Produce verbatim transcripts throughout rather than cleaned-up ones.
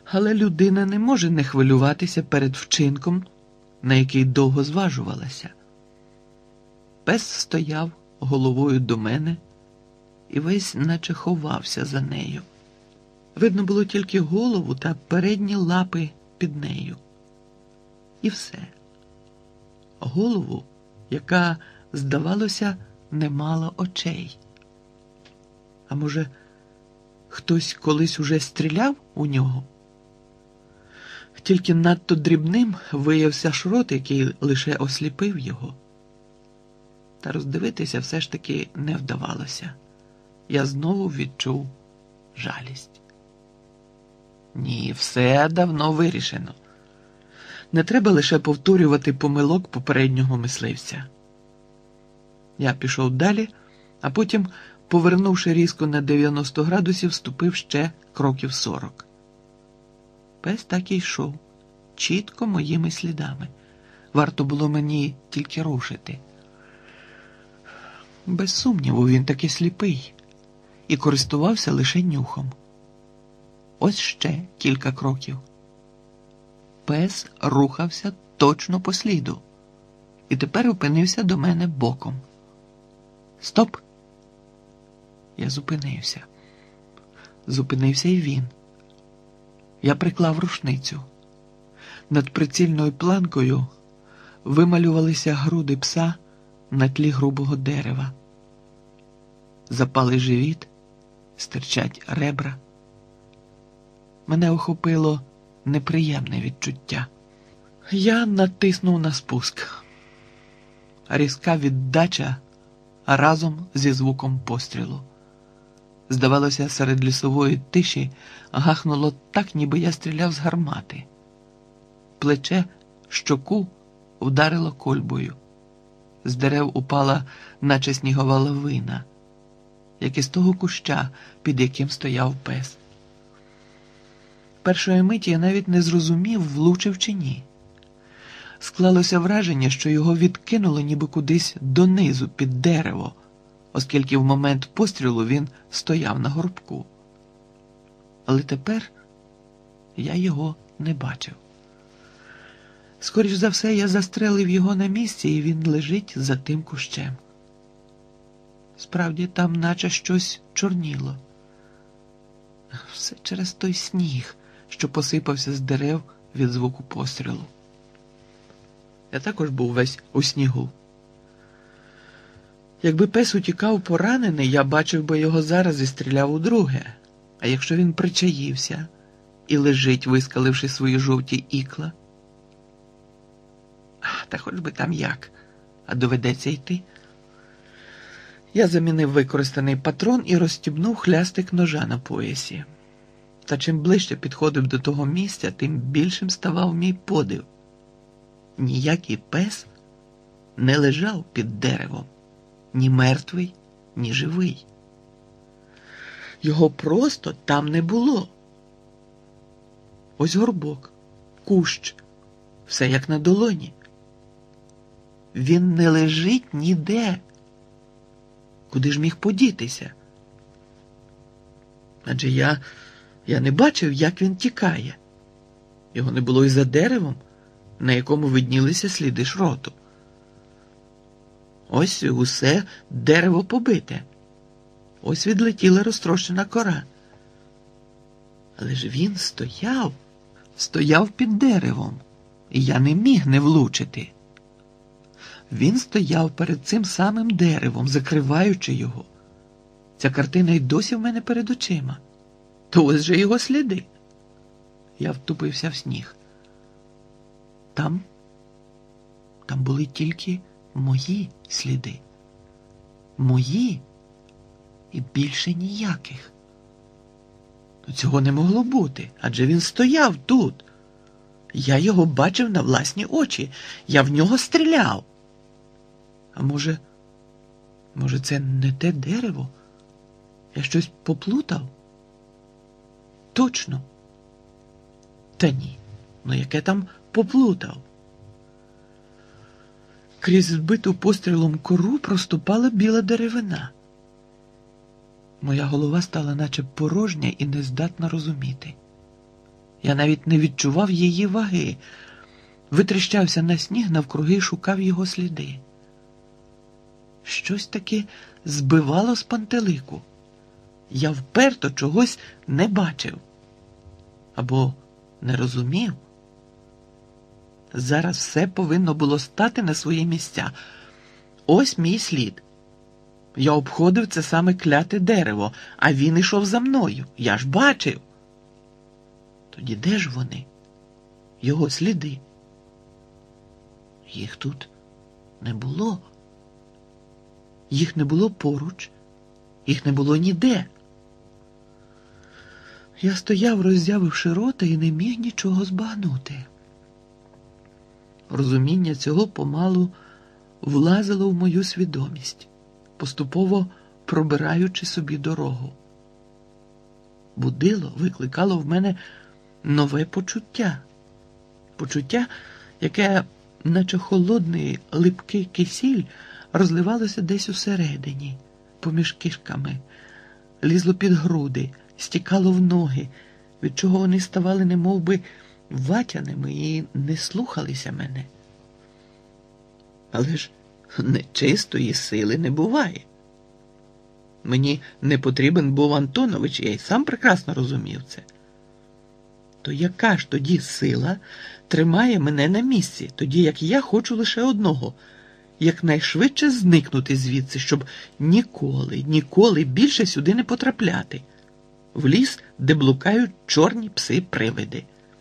Але людина не може не хвилюватися перед вчинком, на який довго зважувалася. Пес стояв головою до мене і весь наче ховався за нею. Видно було тільки голову та передні лапи під нею. І все. Голову, яка, здавалося, не мала очей. А може, хтось колись уже стріляв у нього? Тільки надто дрібним виявився шрот, який лише осліпив його. Та роздивитися все ж таки не вдавалося. Я знову відчув жалість. Ні, все давно вирішено. Не треба лише повторювати помилок попереднього мисливця. Я пішов далі, а потім, повернувши різко на дев'яносто градусів, ступив ще кроків сорок. Пес так і йшов, чітко моїми слідами. Варто було мені тільки рушити. Без сумніву, він таки сліпий і користувався лише нюхом. Ось ще кілька кроків. Пес рухався точно по сліду і тепер опинився до мене боком. Стоп! Я зупинився. Зупинився і він. Я приклав рушницю. Над прицільною планкою вималювалися груди пса на тлі грубого дерева. Запалий живіт, стирчать ребра. Мене охопило неприємне відчуття. Я натиснув на спуск. Різка віддача разом зі звуком пострілу. Здавалося, серед лісової тиші гахнуло так, ніби я стріляв з гармати. Плече, щоку вдарило кольбою. З дерев упала, наче снігова лавина, як із того куща, під яким стояв пес. Першої миті я навіть не зрозумів, влучив чи ні. Склалося враження, що його відкинуло ніби кудись донизу, під дерево, оскільки в момент пострілу він стояв на горбку. Але тепер я його не бачив. Скоріш за все, я застрелив його на місці, і він лежить за тим кущем. Справді, там наче щось чорніло. Все через той сніг, що посипався з дерев від звуку пострілу. Я також був весь у снігу. Якби пес утікав поранений, я бачив би його зараз і стріляв удруге. А якщо він причаївся і лежить, вискаливши свої жовті ікла? Та хоч би там як, а доведеться йти. Я замінив використаний патрон і розстібнув хлястик ножа на поясі. Та чим ближче підходив до того місця, тим більшим ставав мій подив. Ніякий пес не лежав під деревом, ні мертвий, ні живий. Його просто там не було. Ось горбок, кущ, все як на долоні. Він не лежить ніде. Куди ж міг подітися? Адже я, я не бачив, як він тікає. Його не було і за деревом, на якому виднілися сліди шроту. Ось усе дерево побите. Ось відлетіла розтрощена кора. Але ж він стояв, стояв під деревом, і я не міг не влучити. Він стояв перед цим самим деревом, закриваючи його. Ця картина й досі в мене перед очима. То ось же його сліди. Я втупився в сніг. Там, там були тільки мої сліди. Мої і більше ніяких. Цього не могло бути, адже він стояв тут. Я його бачив на власні очі. Я в нього стріляв. А може, може, це не те дерево? Я щось поплутав? Точно. Та ні, ну яке там поплутав? Крізь збиту пострілом кору проступала біла деревина. Моя голова стала наче порожня і нездатна розуміти. Я навіть не відчував її ваги. Витріщався на сніг навкруги і шукав його сліди. Щось таки збивало з пантелику. Я вперто чогось не бачив. Або не розумів. Зараз все повинно було стати на свої місця. Ось мій слід. Я обходив це саме кляте дерево, а він ішов за мною. Я ж бачив. Тоді де ж вони? Його сліди? Їх тут не було. Їх не було поруч. Їх не було ніде. Я стояв, роззявивши рота, і не міг нічого збагнути. Розуміння цього помалу влазило в мою свідомість, поступово пробираючи собі дорогу. Будило, викликало в мене нове почуття. Почуття, яке, наче холодний липкий кисіль, розливалося десь усередині, поміж кишками, лізло під груди, стікало в ноги, від чого вони ставали немов би ватяними і не слухалися мене. Але ж нечистої сили не буває. Мені не потрібен був Антонович, я й сам прекрасно розумів це. То яка ж тоді сила тримає мене на місці, тоді як я хочу лише одного – якнайшвидше зникнути звідси, щоб ніколи, ніколи більше сюди не потрапляти, в ліс, де блукають чорні пси-привиди.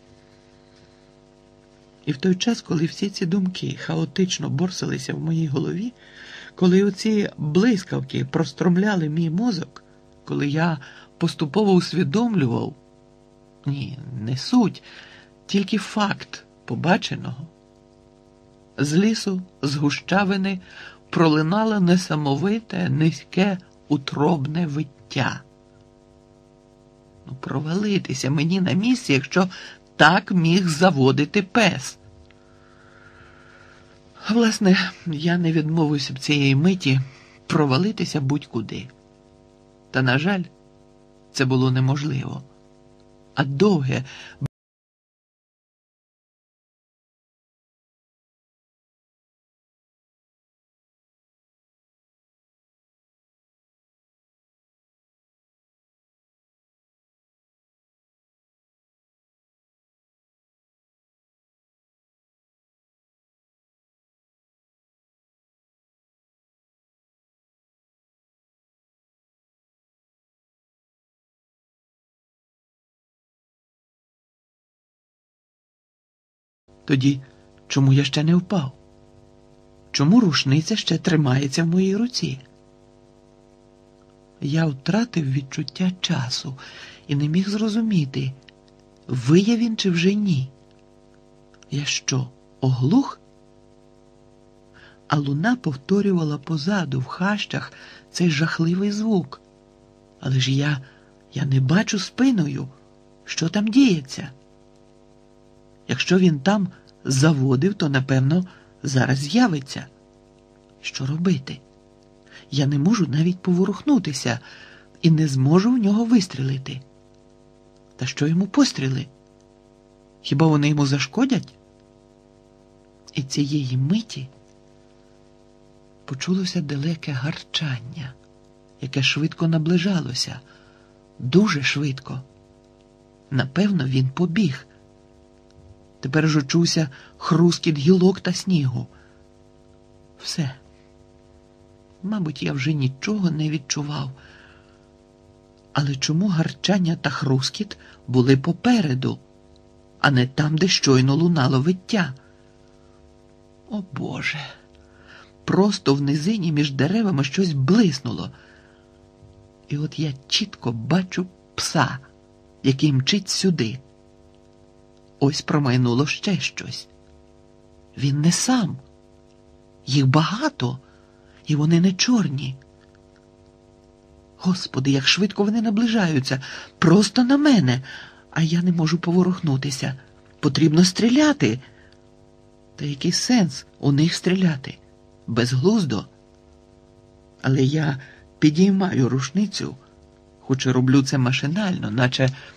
І в той час, коли всі ці думки хаотично борсалися в моїй голові, коли оці блискавки простромляли мій мозок, коли я поступово усвідомлював, ні, не суть, тільки факт побаченого, з лісу, з гущавини пролинало несамовите, низьке, утробне виття. Ну, провалитися мені на місці, якщо так міг заводити пес. Власне, я не відмовився б цієї миті провалитися будь-куди. Та, на жаль, це було неможливо. А довге, тоді чому я ще не впав? Чому рушниця ще тримається в моїй руці? Я втратив відчуття часу і не міг зрозуміти, виє він чи вже ні. Я що, оглух? А луна повторювала позаду, в хащах, цей жахливий звук. Але ж я, я не бачу спиною, що там діється. Якщо він там заводив, то, напевно, зараз з'явиться. Що робити? Я не можу навіть поворухнутися і не зможу в нього вистрілити. Та що йому постріли? Хіба вони йому зашкодять? І цієї миті почулося далеке гарчання, яке швидко наближалося, дуже швидко. Напевно, він побіг. Тепер ж чувся хрускіт гілок та снігу. Все. Мабуть, я вже нічого не відчував. Але чому гарчання та хрускіт були попереду, а не там, де щойно лунало виття? О, Боже! Просто в низині між деревами щось блиснуло. І от я чітко бачу пса, який мчить сюди. Ось промайнуло ще щось. Він не сам. Їх багато, і вони не чорні. Господи, як швидко вони наближаються. Просто на мене. А я не можу поворухнутися. Потрібно стріляти. Та який сенс у них стріляти? Безглуздо. Але я підіймаю рушницю, хоч і роблю це машинально, наче,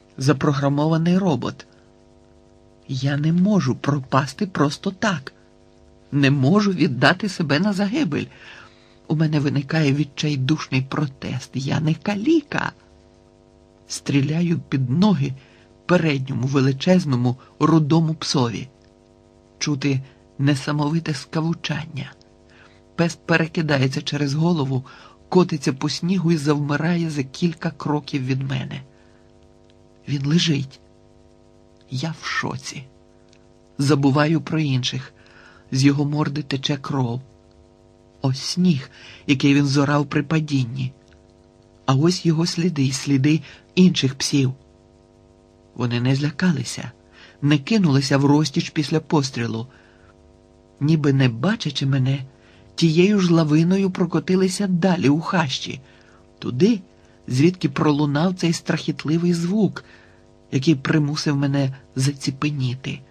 запрограмований робот. Я не можу пропасти просто так. Не можу віддати себе на загибель. У мене виникає відчайдушний протест. Я не каліка. Стріляю під ноги передньому величезному рудому псові. Чути несамовите скавучання. Пес перекидається через голову, котиться по снігу і завмирає за кілька кроків від мене. Він лежить. Я в шоці. Забуваю про інших. З його морди тече кров. Ось сніг, який він зорав при падінні. А ось його сліди, сліди інших псів. Вони не злякалися, не кинулися в розтіч після пострілу. Ніби не бачачи мене, тією ж лавиною прокотилися далі у хащі. Туди, звідки пролунав цей страхітливий звук, який примусив мене заціпеніти.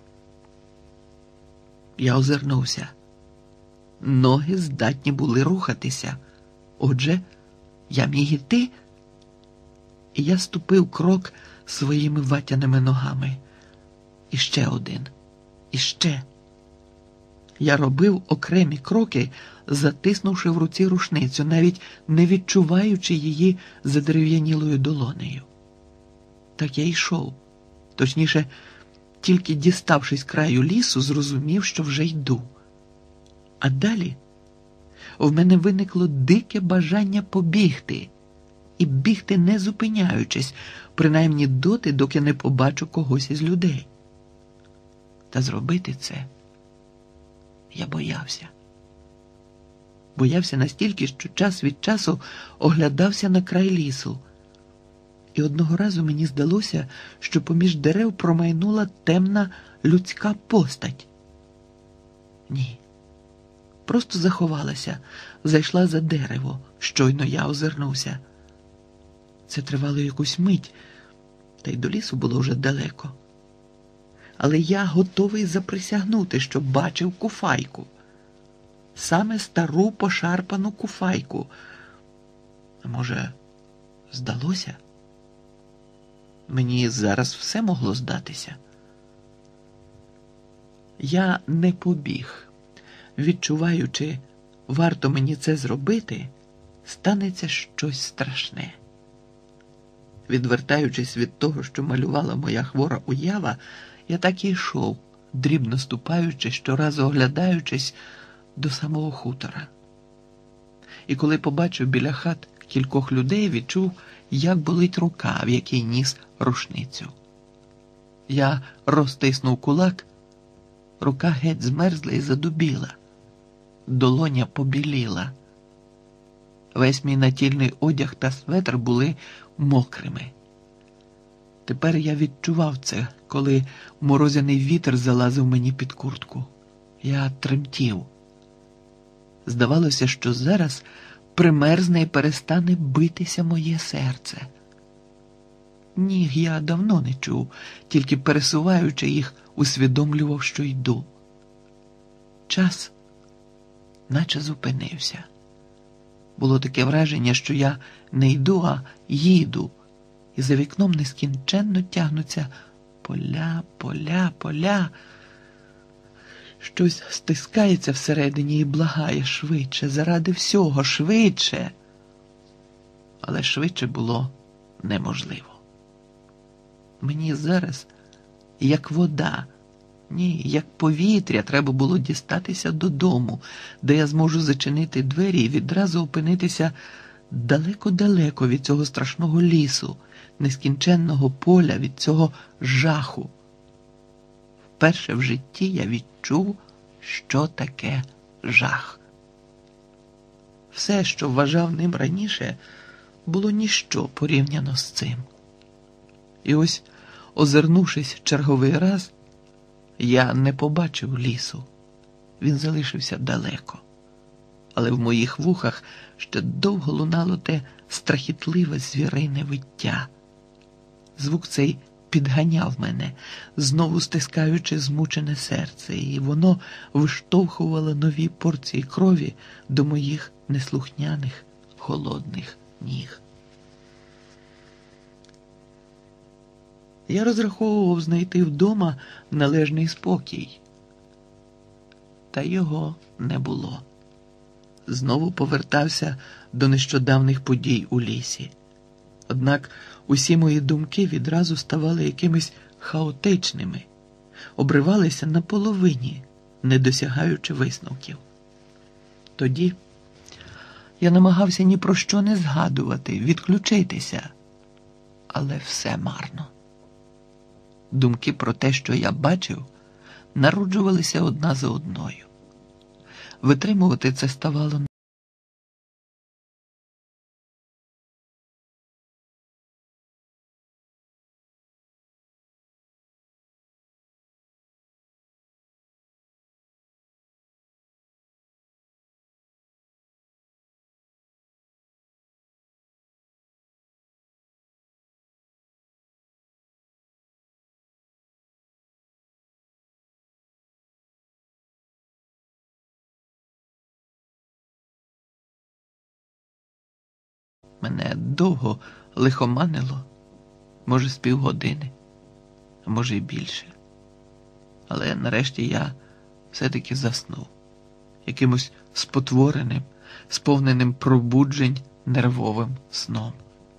Я озирнувся. Ноги здатні були рухатися. Отже, я міг іти. І я ступив крок своїми ватяними ногами. І ще один. І ще. Я робив окремі кроки, затиснувши в руці рушницю, навіть не відчуваючи її задерев'янілою долонею. Так я йшов. Точніше, тільки діставшись краю лісу, зрозумів, що вже йду. А далі в мене виникло дике бажання побігти. І бігти не зупиняючись, принаймні доти, доки не побачу когось із людей. Та зробити це я боявся. Боявся настільки, що час від часу оглядався на край лісу. І одного разу мені здалося, що поміж дерев промайнула темна людська постать. Ні. Просто заховалася, зайшла за дерево, щойно я озирнувся. Це тривало якусь мить, та й до лісу було вже далеко. Але я готовий заприсягнути, що бачив куфайку. Саме стару пошарпану куфайку. А може, здалося? Мені зараз все могло здатися. Я не побіг, відчуваючи, варто мені це зробити, станеться щось страшне. Відвертаючись від того, що малювала моя хвора уява, я так і йшов, дрібно ступаючи, щоразу оглядаючись до самого хутора. І коли побачив біля хат кількох людей, відчув, як болить рука, в якій ніс рушницю. Я розтиснув кулак, рука геть змерзла і задубіла. Долоня побіліла. Весь мій натільний одяг та светр були мокрими. Тепер я відчував це, коли морозяний вітер залазив мені під куртку. Я тремтів. Здавалося, що зараз примерзне і перестане битися моє серце. Ніг я давно не чув, тільки пересуваючи їх, усвідомлював, що йду. Час наче зупинився. Було таке враження, що я не йду, а їду, і за вікном нескінченно тягнуться поля, поля, поля. Щось стискається всередині і благає швидше, заради всього, швидше. Але швидше було неможливо. Мені зараз, як вода, ні, як повітря, треба було дістатися додому, де я зможу зачинити двері і відразу опинитися далеко-далеко від цього страшного лісу, нескінченного поля, від цього жаху. Вперше в житті я відчув, що таке жах. Все, що вважав ним раніше, було ніщо порівняно з цим. І ось, озирнувшись черговий раз, я не побачив лісу. Він залишився далеко. Але в моїх вухах ще довго лунало те страхітливе звірине виття. Звук цей підганяв мене, знову стискаючи змучене серце, і воно виштовхувало нові порції крові до моїх неслухняних, холодних ніг. Я розраховував знайти вдома належний спокій. Та його не було. Знову повертався до нещодавних подій у лісі. Однак усі мої думки відразу ставали якимись хаотичними, обривалися на половині, не досягаючи висновків. Тоді я намагався ні про що не згадувати, відключитися, але все марно. Думки про те, що я бачив, народжувалися одна за одною. Витримувати це ставало мене довго лихоманило, може, з півгодини, а може й більше. Але нарешті я все-таки заснув, якимось спотвореним, сповненим пробуджень нервовим сном.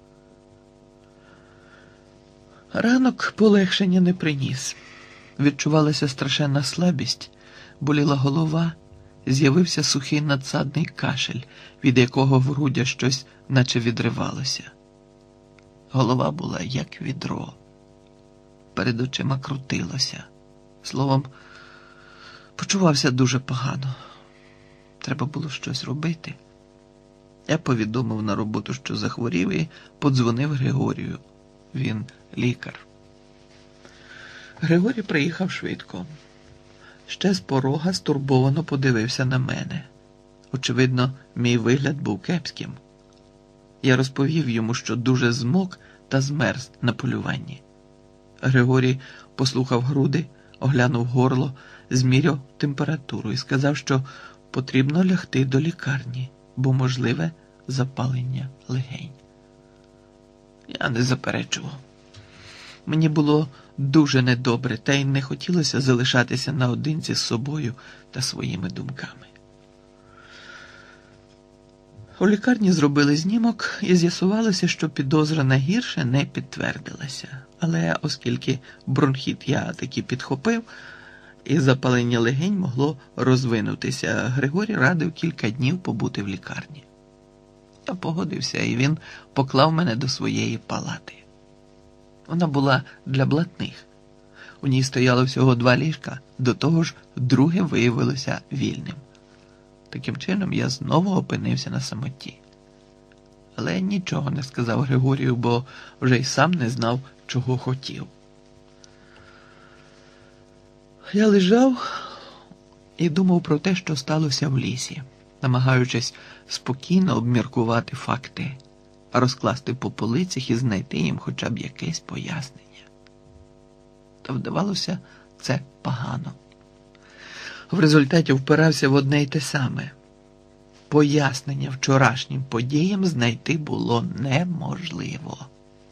Ранок полегшення не приніс. Відчувалася страшенна слабість, боліла голова, з'явився сухий надсадний кашель, від якого в грудях щось наче відривалося. Голова була як відро. Перед очима крутилося. Словом, почувався дуже погано. Треба було щось робити. Я повідомив на роботу, що захворів, і подзвонив Григорію. Він лікар. Григорій приїхав швидко. Ще з порога стурбовано подивився на мене. Очевидно, мій вигляд був кепським. Я розповів йому, що дуже змок та змерз на полюванні. Григорій послухав груди, оглянув горло, зміряв температуру і сказав, що потрібно лягти до лікарні, бо можливе запалення легень. Я не заперечував. Мені було дуже недобре, та й не хотілося залишатися наодинці з собою та своїми думками. У лікарні зробили знімок і з'ясувалося, що підозра на гірше не підтвердилася. Але оскільки бронхіт я таки підхопив, і запалення легень могло розвинутися, Григорій радив кілька днів побути в лікарні. Я погодився, і він поклав мене до своєї палати. Вона була для блатних. У ній стояло всього два ліжка, до того ж друге виявилося вільним. Таким чином я знову опинився на самоті. Але нічого не сказав Григорію, бо вже й сам не знав, чого хотів. Я лежав і думав про те, що сталося в лісі, намагаючись спокійно обміркувати факти, розкласти по полицях і знайти їм хоча б якесь пояснення. Та вдавалося це погано. В результаті впирався в одне й те саме. Пояснення вчорашнім подіям знайти було неможливо.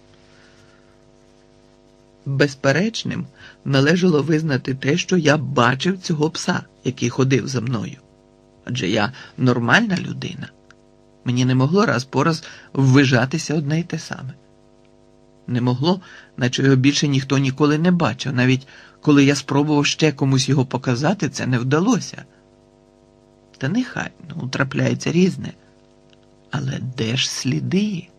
Безперечним належало визнати те, що я бачив цього пса, який ходив за мною. Адже я нормальна людина. Мені не могло раз по раз ввижатися одне й те саме. Не могло, наче його більше ніхто ніколи не бачив. Навіть коли я спробував ще комусь його показати, це не вдалося. Та нехай, ну, трапляється різне. Але де ж сліди?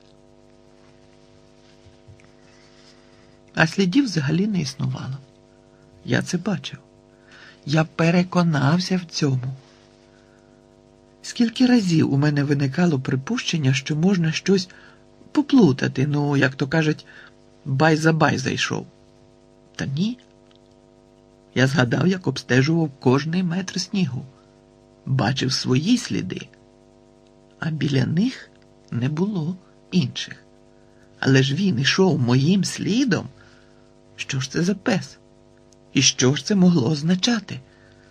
А слідів взагалі не існувало. Я це бачив. Я переконався в цьому. Скільки разів у мене виникало припущення, що можна щось поплутати, ну, як то кажуть, бай за бай зайшов. Та ні. Я згадав, як обстежував кожний метр снігу. Бачив свої сліди. А біля них не було інших. Але ж він ішов моїм слідом. Що ж це за пес? І що ж це могло означати?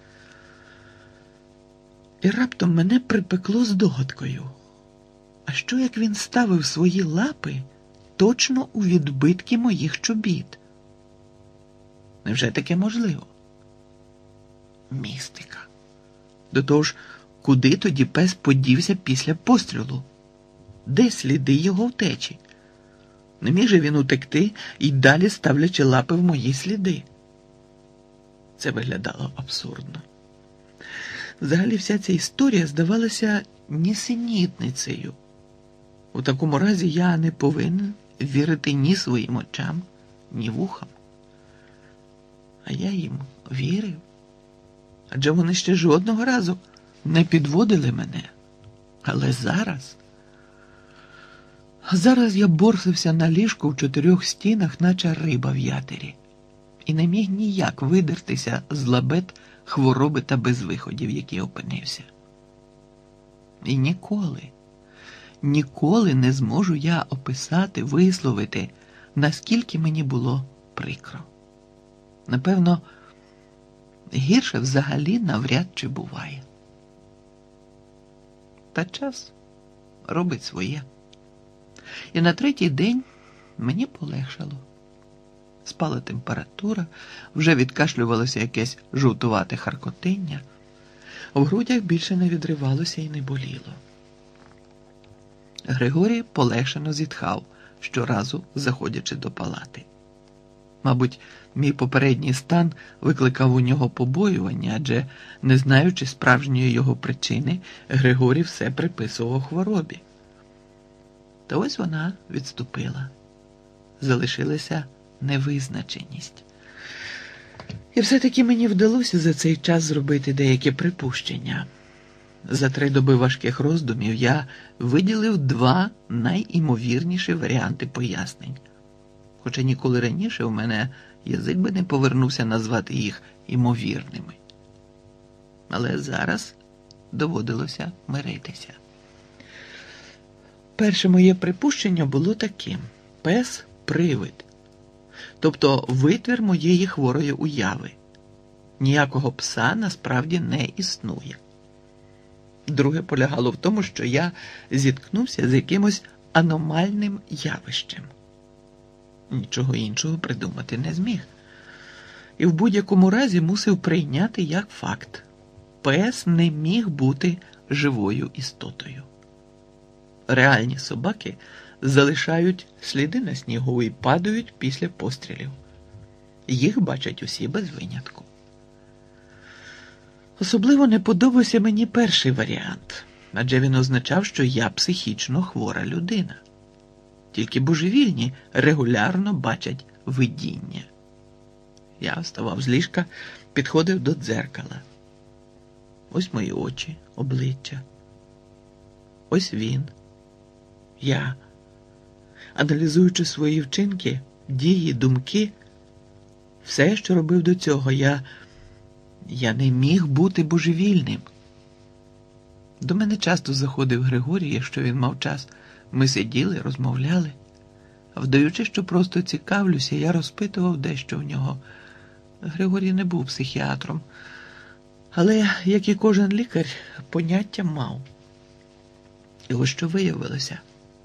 І раптом мене припекло здогадкою. А що, як він ставив свої лапи точно у відбитки моїх чобіт? Невже таке можливо? Містика. До того ж, куди тоді пес подівся після пострілу? Де сліди його втечі? Не міг же він утекти і далі ставлячи лапи в мої сліди? Це виглядало абсурдно. Взагалі вся ця історія здавалася нісенітницею. У такому разі я не повинен вірити ні своїм очам, ні вухам. А я їм вірив. Адже вони ще жодного разу не підводили мене. Але зараз... Зараз я борсився на ліжку в чотирьох стінах, наче риба в ятері, і не міг ніяк видертися з лабет хвороби та безвиходів, які опинився. І ніколи, ніколи не зможу я описати, висловити, наскільки мені було прикро. Напевно, гірше взагалі навряд чи буває. Та час робить своє. І на третій день мені полегшало. Спала температура, вже відкашлювалося якесь жовтувате харкотиння, в грудях більше не відривалося і не боліло. Григорій полегшено зітхав, щоразу заходячи до палати. Мабуть, мій попередній стан викликав у нього побоювання, адже, не знаючи справжньої його причини, Григорій все приписував хворобі. Та ось вона відступила. Залишилася невизначеність. І все-таки мені вдалося за цей час зробити деякі припущення. За три доби важких роздумів я виділив два найімовірніші варіанти пояснень. Хоча ніколи раніше у мене язик би не повернувся назвати їх імовірними. Але зараз доводилося миритися. Перше моє припущення було таким. Пес – привид. Тобто витвір моєї хворої уяви. Ніякого пса насправді не існує. Друге полягало в тому, що я зіткнувся з якимось аномальним явищем. Нічого іншого придумати не зміг. І в будь-якому разі мусив прийняти як факт. Пес не міг бути живою істотою. Реальні собаки залишають сліди на снігу і падають після пострілів. Їх бачать усі без винятку. Особливо не подобався мені перший варіант, адже він означав, що я психічно хвора людина. Тільки божевільні регулярно бачать видіння. Я вставав з ліжка, підходив до дзеркала. Ось мої очі, обличчя. Ось він. Я. Аналізуючи свої вчинки, дії, думки, все, що робив до цього, я... я не міг бути божевільним. До мене часто заходив Григорій, якщо він мав час. Ми сиділи, розмовляли. Вдаючи, що просто цікавлюся, я розпитував дещо в нього. Григорій не був психіатром, але, як і кожен лікар, поняття мав. І ось що виявилося.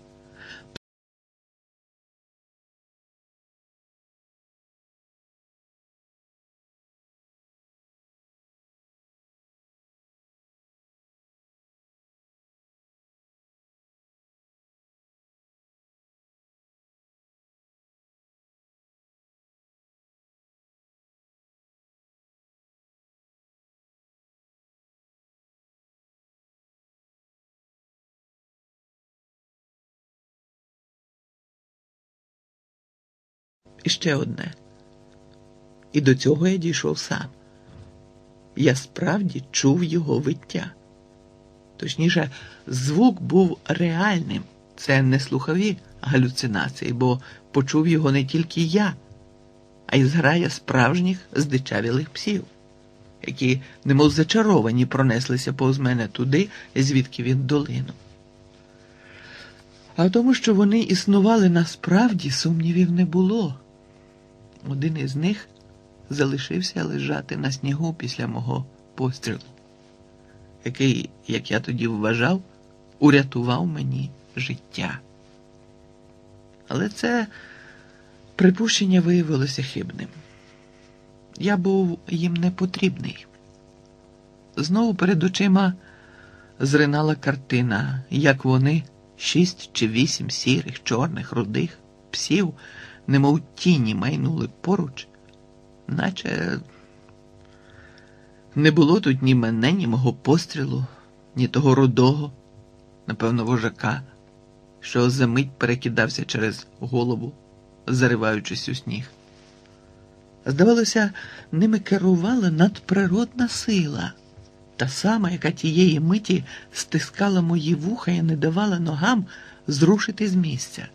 І ще одне. І до цього я дійшов сам. Я справді чув його виття. Точніше, звук був реальним. Це не слухові галюцинації, бо почув його не тільки я, а й зграя справжніх здичавілих псів, які, немов зачаровані, пронеслися повз мене туди, звідки він долинув. А в тому, що вони існували насправді, сумнівів не було. Один із них залишився лежати на снігу після мого пострілу, який, як я тоді вважав, урятував мені життя. Але це припущення виявилося хибним. Я був їм не потрібний. Знову перед очима зринала картина, як вони, шість чи вісім сірих, чорних, рудих псів, немов тіні майнули поруч, наче не було тут ні мене, ні мого пострілу, ні того рудого, напевно, вожака, що за мить перекидався через голову, зариваючись у сніг. Здавалося, ними керувала надприродна сила, та сама, яка тієї миті стискала мої вуха і не давала ногам зрушити з місця.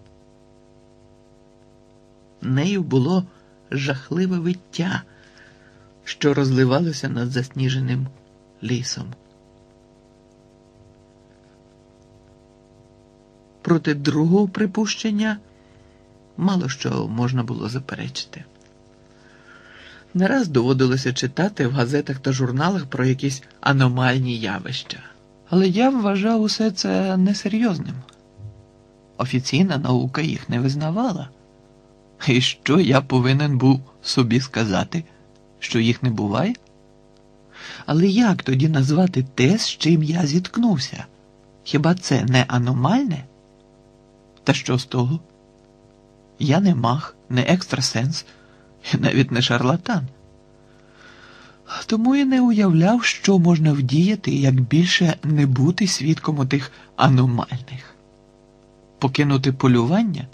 Нею було жахливе виття, що розливалося над засніженим лісом. Проти другого припущення мало що можна було заперечити. Не раз доводилося читати в газетах та журналах про якісь аномальні явища. Але я вважав усе це несерйозним. Офіційна наука їх не визнавала. І що я повинен був собі сказати, що їх не буває? Але як тоді назвати те, з чим я зіткнувся? Хіба це не аномальне? Та що з того? Я не маг, не екстрасенс, і навіть не шарлатан. Тому і не уявляв, що можна вдіяти, як більше не бути свідком отих аномальних. Покинути полювання?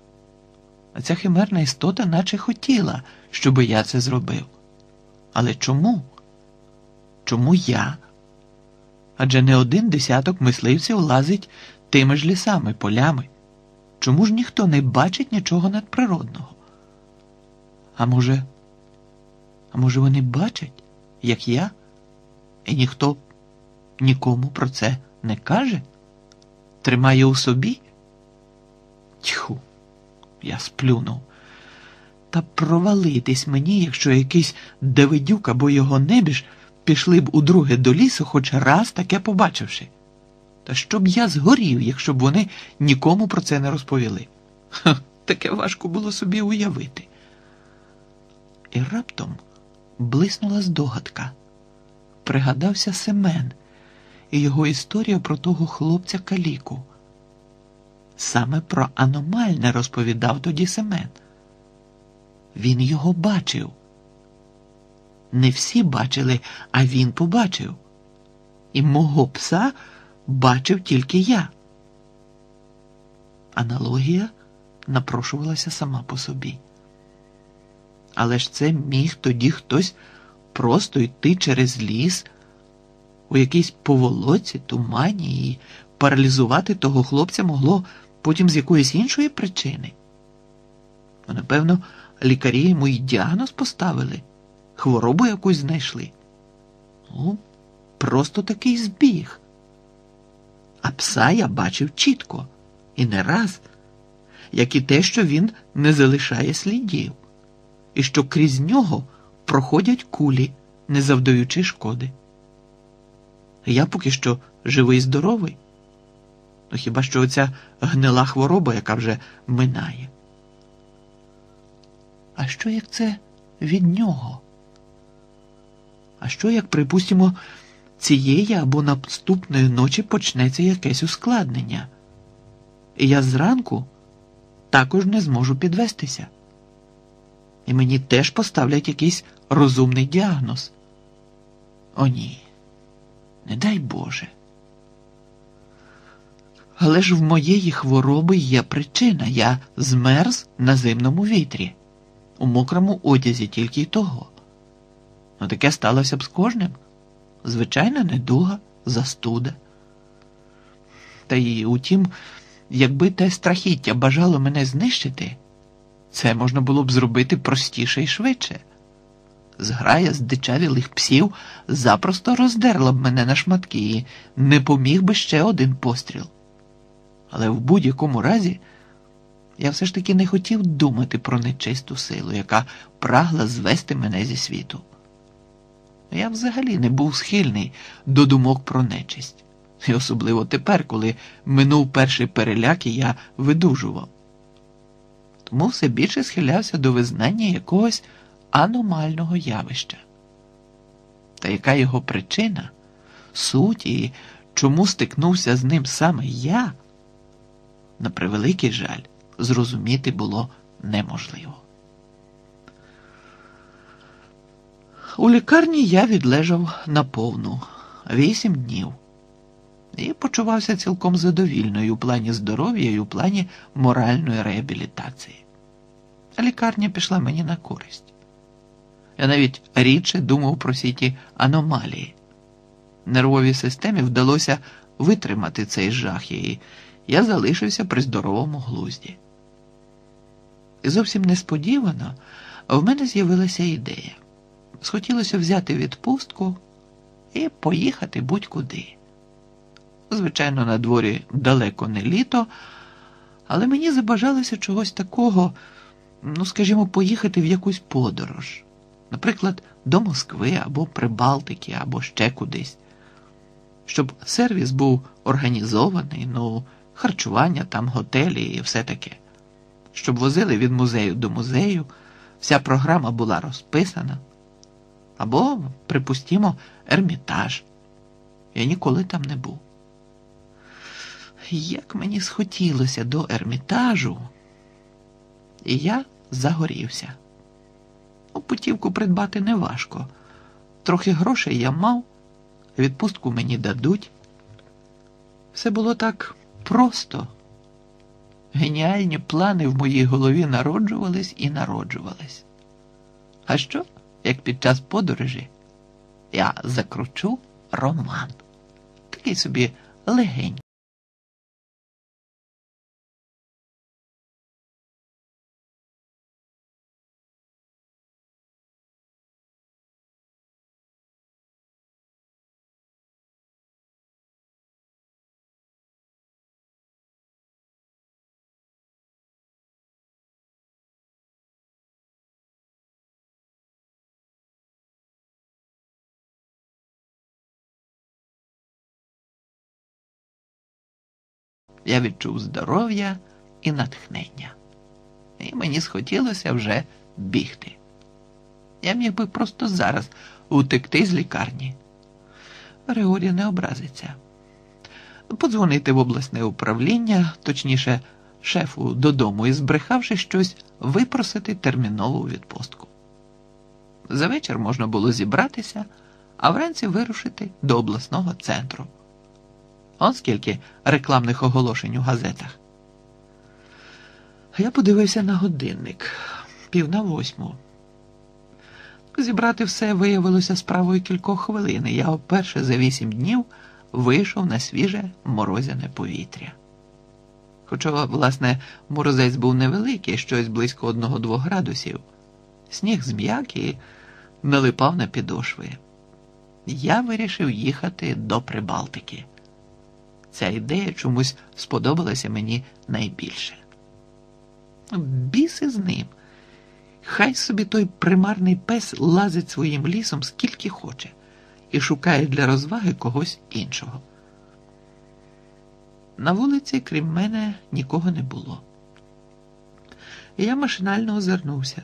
А ця химерна істота наче хотіла, щоби я це зробив. Але чому? Чому я? Адже не один десяток мисливців лазить тими ж лісами, полями. Чому ж ніхто не бачить нічого надприродного? А може, а може вони бачать, як я, і ніхто нікому про це не каже? Тримає у собі? Тьху, я сплюнув. Та провалитись мені, якщо якийсь Давидюк або його небіж пішли б удруге до лісу, хоч раз таке побачивши. Та щоб я згорів, якщо б вони нікому про це не розповіли. Ха, таке важко було собі уявити. І раптом блиснула здогадка. Пригадався Семен і його історія про того хлопця-каліку. Саме про аномальне розповідав тоді Семен. Він його бачив. Не всі бачили, а він побачив. І мого пса бачив тільки я. Аналогія напрошувалася сама по собі. Але ж це міг тоді хтось просто йти через ліс у якійсь поволоці, тумані, і паралізувати того хлопця могло потім з якоїсь іншої причини. Ну, напевно, лікарі йому й діагноз поставили, хворобу якусь знайшли. Ну, просто такий збіг. А пса я бачив чітко, і не раз, як і те, що він не залишає слідів, і що крізь нього проходять кулі, не завдаючи шкоди. Я поки що живий-здоровий. Ну хіба що оця гнила хвороба, яка вже минає. А що як це від нього? А що як, припустимо, цієї або наступної ночі почнеться якесь ускладнення? І я зранку також не зможу підвестися. І мені теж поставлять якийсь розумний діагноз. О ні, не дай Боже. Але ж в моєї хвороби є причина. Я змерз на зимному вітрі. У мокрому одязі тільки й того. Ну таке сталося б з кожним. Звичайна недуга, застуда. Та й утім, якби те страхіття бажало мене знищити, це можна було б зробити простіше і швидше. Зграя здичавілих псів запросто роздерла б мене на шматки і не поміг би ще один постріл. Але в будь-якому разі я все ж таки не хотів думати про нечисту силу, яка прагла звести мене зі світу. Я взагалі не був схильний до думок про нечисть. І особливо тепер, коли минув перший переляк і я видужував. Тому все більше схилявся до визнання якогось аномального явища. Та яка його причина, суть і чому стикнувся з ним саме я, на превеликий жаль, зрозуміти було неможливо. У лікарні я відлежав наповну вісім днів і почувався цілком задовільно і у плані здоров'я, і у плані моральної реабілітації. Лікарня пішла мені на користь. Я навіть рідше думав про всі ті аномалії. Нервовій системі вдалося витримати цей жах, і я залишився при здоровому глузді. І зовсім несподівано в мене з'явилася ідея. Схотілося взяти відпустку і поїхати будь-куди. Звичайно, на дворі далеко не літо, але мені забажалося чогось такого, ну, скажімо, поїхати в якусь подорож. Наприклад, до Москви, або Прибалтики, або ще кудись. Щоб сервіс був організований, ну, харчування, там готелі і все таке. Щоб возили від музею до музею, вся програма була розписана. Або, припустімо, Ермітаж. Я ніколи там не був. Як мені схотілося до Ермітажу, і я загорівся. Ну, путівку придбати неважко. Трохи грошей я мав, відпустку мені дадуть. Все було так просто. Геніальні плани в моїй голові народжувались і народжувались. А що, як під час подорожі, я закручу роман. Такий собі легенький. Я відчув здоров'я і натхнення. І мені схотілося вже бігти. Я міг би просто зараз утекти з лікарні. Григорій не образиться. Подзвонити в обласне управління, точніше, шефу додому і, збрехавши щось, випросити термінову відпустку. За вечір можна було зібратися, а вранці вирушити до обласного центру. Он скільки рекламних оголошень у газетах. Я подивився на годинник. Пів на восьму. Зібрати все виявилося справою кількох хвилин, і я вперше за вісім днів вийшов на свіже морозяне повітря. Хоча, власне, морозець був невеликий, щось близько одного-двох градусів. Сніг зм'як і налипав на підошви. Я вирішив їхати до Прибалтики. Ця ідея чомусь сподобалася мені найбільше. Біси з ним. Хай собі той примарний пес лазить своїм лісом скільки хоче і шукає для розваги когось іншого. На вулиці, крім мене, нікого не було. І я машинально озирнувся.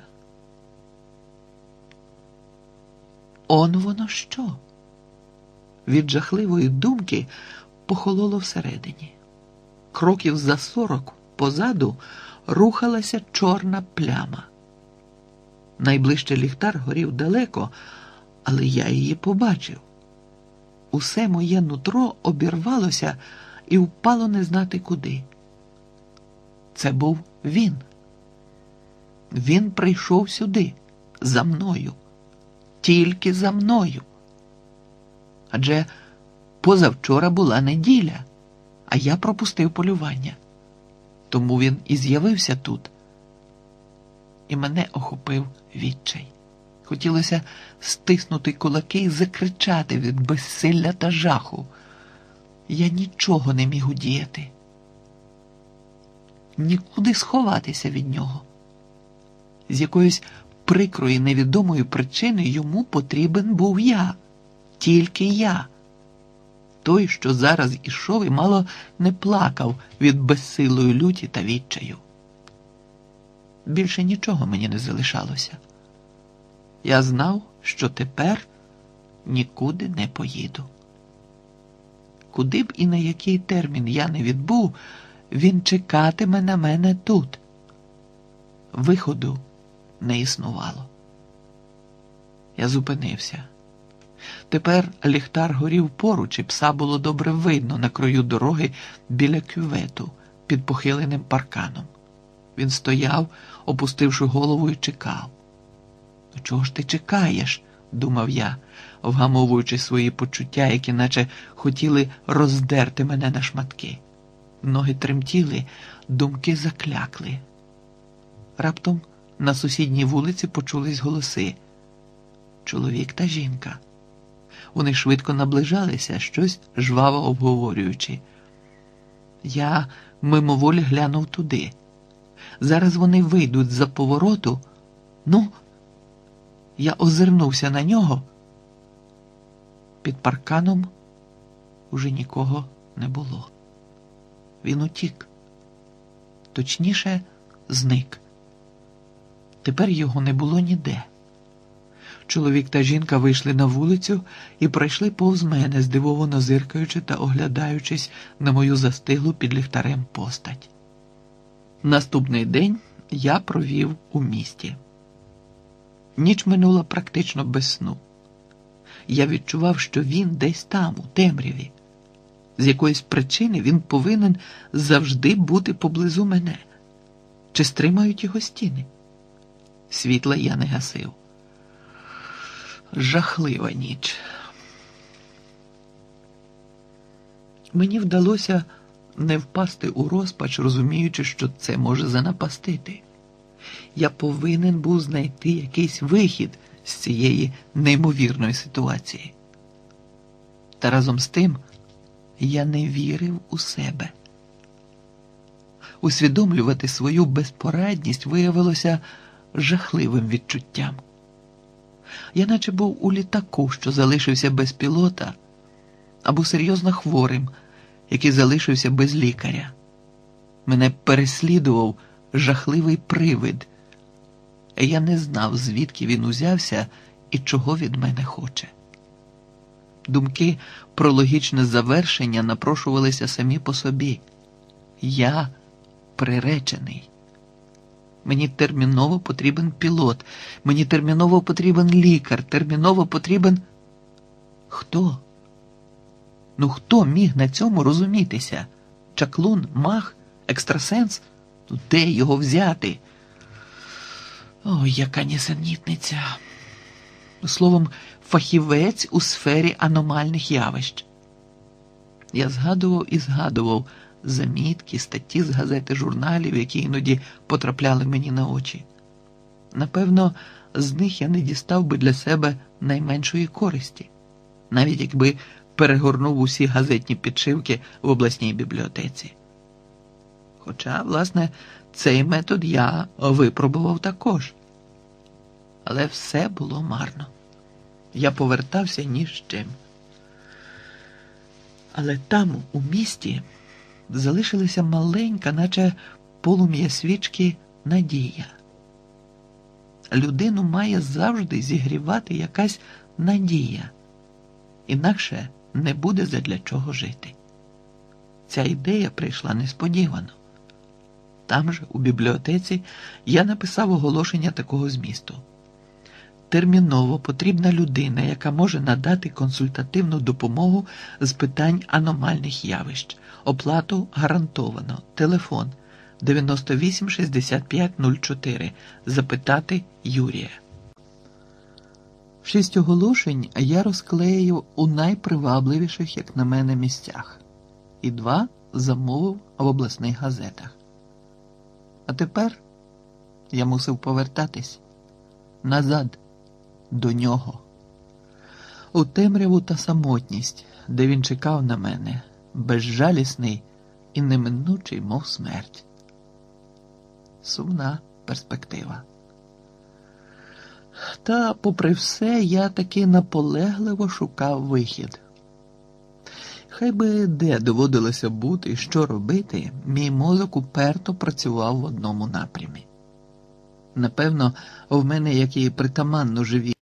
Он воно що? Від жахливої думки похололо всередині. Кроків за сорок позаду рухалася чорна пляма. Найближчий ліхтар горів далеко, але я її побачив. Усе моє нутро обірвалося і впало не знати куди. Це був він. Він прийшов сюди, за мною. Тільки за мною. Адже позавчора була неділя, а я пропустив полювання. Тому він і з'явився тут. І мене охопив відчай. Хотілося стиснути кулаки і закричати від безсилля та жаху. Я нічого не міг удіяти. Нікуди сховатися від нього. З якоїсь прикрої невідомої причини йому потрібен був я. Тільки я. Той, що зараз ішов і мало не плакав від безсилої люті та відчаю. Більше нічого мені не залишалося. Я знав, що тепер нікуди не поїду. Куди б і на який термін я не відбув, він чекатиме на мене тут. Виходу не існувало. Я зупинився. Тепер ліхтар горів поруч, і пса було добре видно на краю дороги біля кювету під похиленим парканом. Він стояв, опустивши голову, і чекав. «Ну чого ж ти чекаєш?» – думав я, вгамовуючи свої почуття, які наче хотіли роздерти мене на шматки. Ноги тремтіли, думки заклякли. Раптом на сусідній вулиці почулись голоси. Чоловік та жінка. Вони швидко наближалися, щось жваво обговорюючи. Я мимоволі глянув туди. Зараз вони вийдуть з-за повороту. Ну, я озирнувся на нього. Під парканом уже нікого не було. Він утік. Точніше, зник. Тепер його не було ніде. Чоловік та жінка вийшли на вулицю і пройшли повз мене, здивовано зиркаючи та оглядаючись на мою застиглу під ліхтарем постать. Наступний день я провів у місті. Ніч минула практично без сну. Я відчував, що він десь там, у темряві. З якоїсь причини він повинен завжди бути поблизу мене. Чи стримають його стіни? Світла я не гасив. Жахлива ніч. Мені вдалося не впасти у розпач, розуміючи, що це може занапастити. Я повинен був знайти якийсь вихід з цієї неймовірної ситуації. Та разом з тим я не вірив у себе. Усвідомлювати свою безпорадність виявилося жахливим відчуттям. Я наче був у літаку, що залишився без пілота, або серйозно хворим, який залишився без лікаря. Мене переслідував жахливий привид, а я не знав, звідки він узявся і чого від мене хоче. Думки про логічне завершення напрошувалися самі по собі. Я приречений. Мені терміново потрібен пілот, мені терміново потрібен лікар, терміново потрібен... Хто? Ну хто міг на цьому розумітися? Чаклун, маг, екстрасенс? Ну де його взяти? Ой, яка нісенітниця. Словом, фахівець у сфері аномальних явищ. Я згадував і згадував замітки, статті з газети, журналів, які іноді потрапляли мені на очі. Напевно, з них я не дістав би для себе найменшої користі, навіть якби перегорнув усі газетні підшивки в обласній бібліотеці. Хоча, власне, цей метод я випробував також. Але все було марно. Я повертався ні з чим. Але там, у місті, залишилася маленька, наче полум'я свічки, надія. Людину має завжди зігрівати якась надія. Інакше не буде задля чого жити. Ця ідея прийшла несподівано. Там же, у бібліотеці, я написав оголошення такого змісту. Терміново потрібна людина, яка може надати консультативну допомогу з питань аномальних явищ. Оплату гарантовано. Телефон дев'яносто вісім шістдесят п'ять нуль чотири. Запитати Юрія. Шість оголошень я розклеїв у найпривабливіших, як на мене, місцях. І два замовив в обласних газетах. А тепер я мусив повертатись назад до нього. У темряву та самотність, де він чекав на мене, безжалісний і неминучий, мов смерть. Сумна перспектива. Та, попри все, я таки наполегливо шукав вихід. Хай би де доводилося бути і що робити, мій мозок уперто працював в одному напрямі. Напевно, в мене, як і притаманно живі.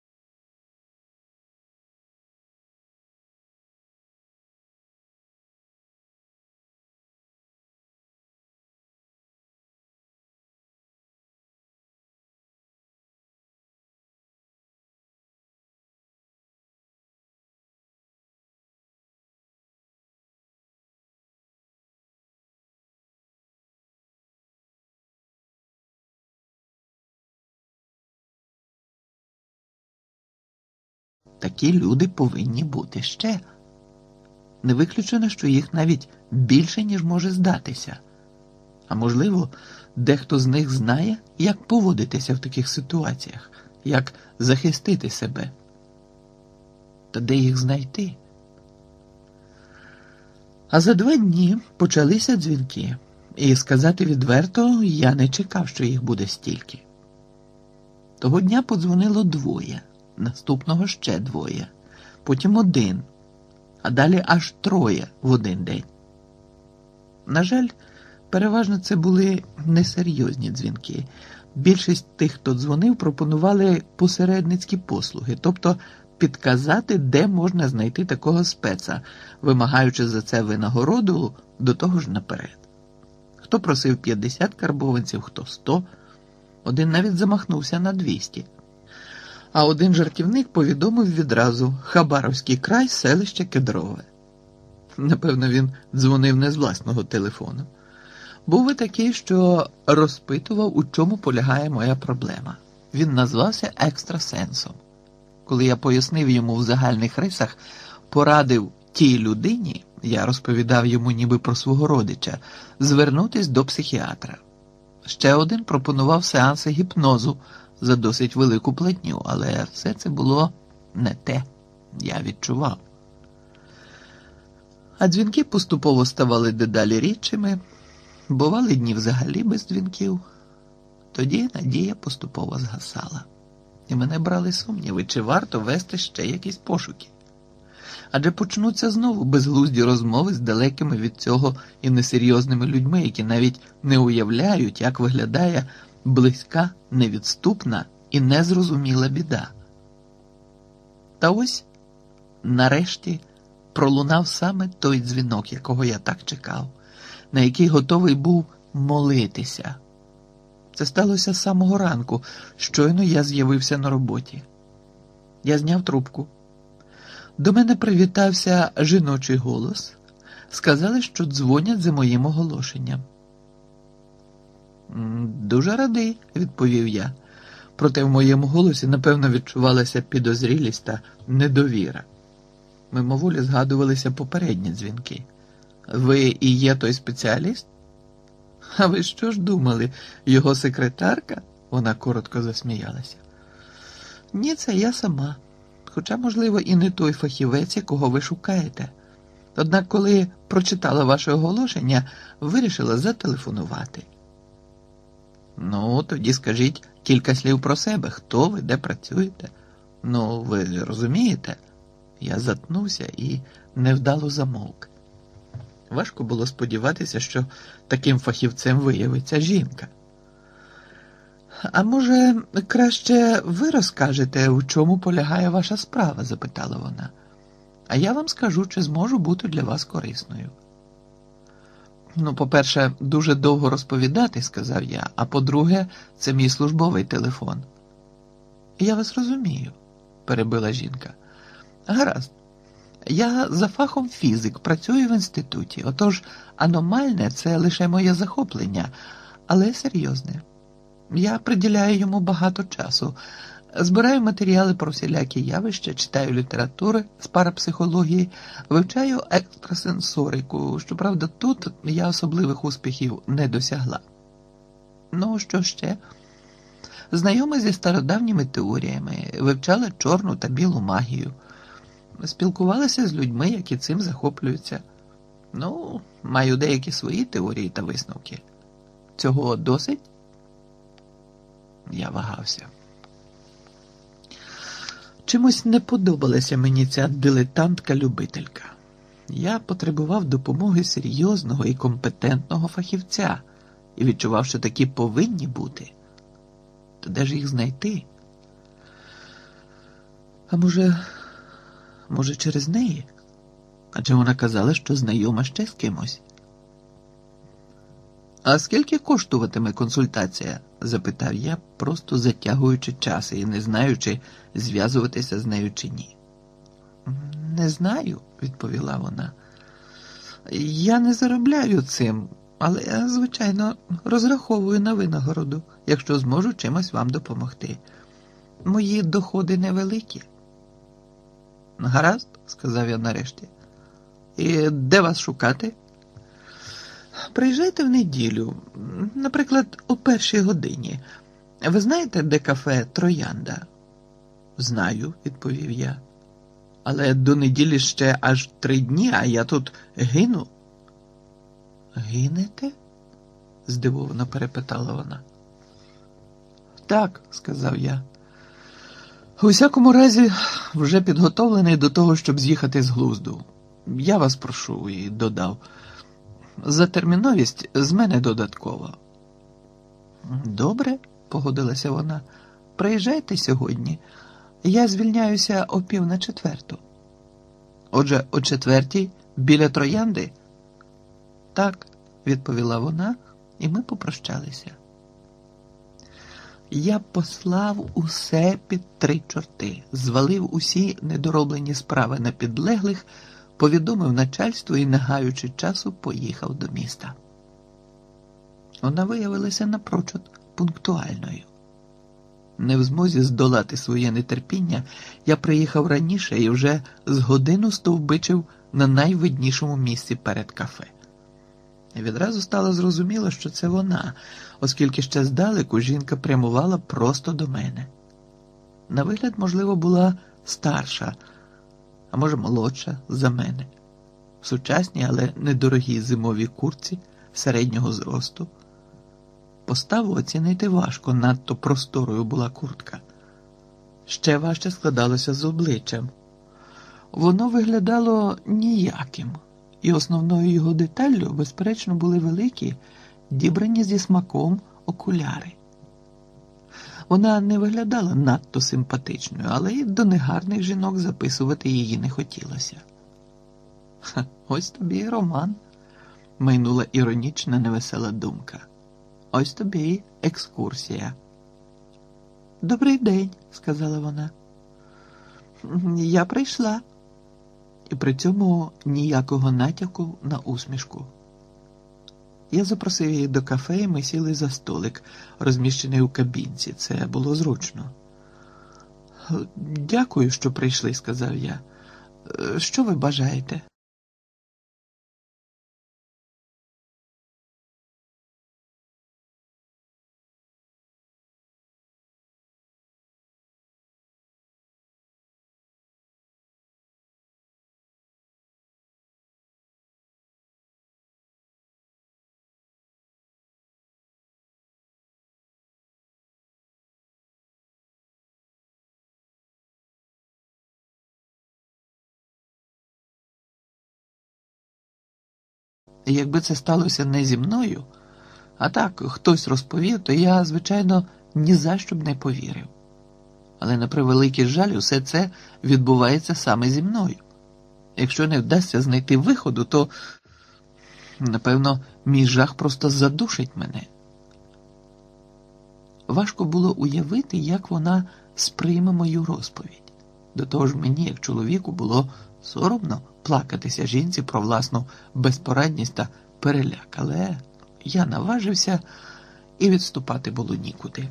Такі люди повинні бути ще. Не виключено, що їх навіть більше, ніж може здатися. А можливо, дехто з них знає, як поводитися в таких ситуаціях, як захистити себе. Та де їх знайти? А за два дні почалися дзвінки. І, сказати відверто, я не чекав, що їх буде стільки. Того дня подзвонило двоє, наступного ще двоє, потім один, а далі аж троє в один день. На жаль, переважно це були несерйозні дзвінки. Більшість тих, хто дзвонив, пропонували посередницькі послуги, тобто підказати, де можна знайти такого спеца, вимагаючи за це винагороду до того ж наперед. Хто просив п'ятдесят карбованців, хто сто, один навіть замахнувся на двісті. А один жартівник повідомив відразу: Хабаровський край, селище Кедрове. Напевно, він дзвонив не з власного телефону. Був і такий, що розпитував, у чому полягає моя проблема. Він назвався екстрасенсом. Коли я пояснив йому в загальних рисах, порадив тій людині, я розповідав йому ніби про свого родича, звернутись до психіатра. Ще один пропонував сеанси гіпнозу за досить велику платню, але все це було не те, я відчував. А дзвінки поступово ставали дедалі рідшими, бували дні взагалі без дзвінків. Тоді надія поступово згасала. І мене брали сумніви, чи варто вести ще якісь пошуки. Адже почнуться знову безглузді розмови з далекими від цього і несерйозними людьми, які навіть не уявляють, як виглядає близька, невідступна і незрозуміла біда. Та ось, нарешті, пролунав саме той дзвінок, якого я так чекав, на який готовий був молитися. Це сталося з самого ранку, щойно я з'явився на роботі. Я зняв трубку. До мене привітався жіночий голос. Сказали, що дзвонять за моїм оголошенням. «Дуже радий», – відповів я. Проте в моєму голосі, напевно, відчувалася підозрілість та недовіра. Мимоволі згадувалися попередні дзвінки. «Ви і є той спеціаліст?» «А ви що ж думали, його секретарка?» Вона коротко засміялася. «Ні, це я сама. Хоча, можливо, і не той фахівець, якого ви шукаєте. Однак, коли прочитала ваше оголошення, вирішила зателефонувати». «Ну, тоді скажіть кілька слів про себе. Хто ви, де працюєте?» «Ну, ви розумієте?» Я затнувся і невдало замовк. Важко було сподіватися, що таким фахівцем виявиться жінка. «А може, краще ви розкажете, в чому полягає ваша справа?» – запитала вона. «А я вам скажу, чи зможу бути для вас корисною». «Ну, по-перше, дуже довго розповідати», – сказав я, «а по-друге, це мій службовий телефон». «Я вас розумію», – перебила жінка. «Гаразд. Я за фахом фізик, працюю в інституті, отож аномальне – це лише моє захоплення, але серйозне. Я приділяю йому багато часу, збираю матеріали про всілякі явища, читаю літератури з парапсихології, вивчаю екстрасенсорику, щоправда, тут я особливих успіхів не досягла. Ну, що ще? Знайома зі стародавніми теоріями, вивчала чорну та білу магію, спілкувалася з людьми, які цим захоплюються. Ну, маю деякі свої теорії та висновки. Цього досить?» Я вагався. Чимось не подобалася мені ця дилетантка-любителька. Я потребував допомоги серйозного і компетентного фахівця і відчував, що такі повинні бути. То де ж їх знайти? А може, може через неї? Адже вона казала, що знайома ще з кимось. «А скільки коштуватиме консультація?» – запитав я, просто затягуючи час і не знаючи, зв'язуватися з нею чи ні. «Не знаю», – відповіла вона. «Я не заробляю цим, але я, звичайно, розраховую на винагороду, якщо зможу чимось вам допомогти. Мої доходи невеликі». «Гаразд», – сказав я нарешті. «І де вас шукати?» «Приїжджайте в неділю, наприклад, о першій годині. Ви знаєте, де кафе «Троянда»?» «Знаю», – відповів я. «Але до неділі ще аж три дні, а я тут гину». «Гинете?» – здивовано перепитала вона. «Так», – сказав я. «У всякому разі, вже підготовлений до того, щоб з'їхати з глузду. Я вас прошу», – і додав. «За терміновість з мене додатково». «Добре», – погодилася вона. «Приїжджайте сьогодні. Я звільняюся о пів на четверту». «Отже, о четвертій біля Троянди?» «Так», – відповіла вона, і ми попрощалися. Я послав усе під три чорти, звалив усі недороблені справи на підлеглих, повідомив начальству і, не гаючи часу, поїхав до міста. Вона виявилася напрочуд пунктуальною. Не в змозі здолати своє нетерпіння, я приїхав раніше і вже з годину стовбичив на найвиднішому місці перед кафе. І відразу стало зрозуміло, що це вона, оскільки ще здалеку жінка прямувала просто до мене. На вигляд, можливо, була старша, а може молодша за мене. В сучасній, але недорогій зимовій куртці середнього зросту. Поставу оцінити важко, надто просторою була куртка. Ще важче складалося з обличчям. Воно виглядало ніяким, і основною його деталлю, безперечно, були великі, дібрані зі смаком окуляри. Вона не виглядала надто симпатичною, але й до негарних жінок записувати її не хотілося. «Ха, ось тобі і роман», – майнула іронічна невесела думка. «Ось тобі і екскурсія». «Добрий день», – сказала вона. «Я прийшла». І при цьому ніякого натяку на усмішку. Я запросив її до кафе, і ми сіли за столик, розміщений у кабінці. Це було зручно. «Дякую, що прийшли», – сказав я. «Що ви бажаєте?» І якби це сталося не зі мною, а так хтось розповів, то я, звичайно, ні за що б не повірив. Але на превеликий жаль, усе це відбувається саме зі мною. Якщо не вдасться знайти виходу, то, напевно, мій жах просто задушить мене. Важко було уявити, як вона сприйме мою розповідь. До того ж мені, як чоловіку, було соромно плакатися жінці про власну безпорадність та переляк, але я наважився, і відступати було нікуди.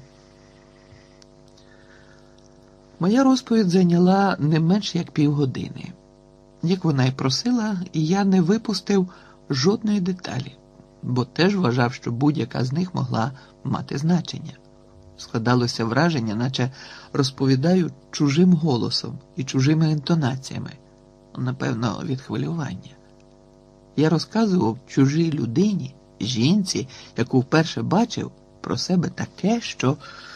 Моя розповідь зайняла не менш як півгодини. Як вона й просила, я не випустив жодної деталі, бо теж вважав, що будь-яка з них могла мати значення. Складалося враження, наче розповідаю чужим голосом і чужими інтонаціями, напевно, від хвилювання. Я розказував чужій людині, жінці, яку вперше бачив, про себе таке, що...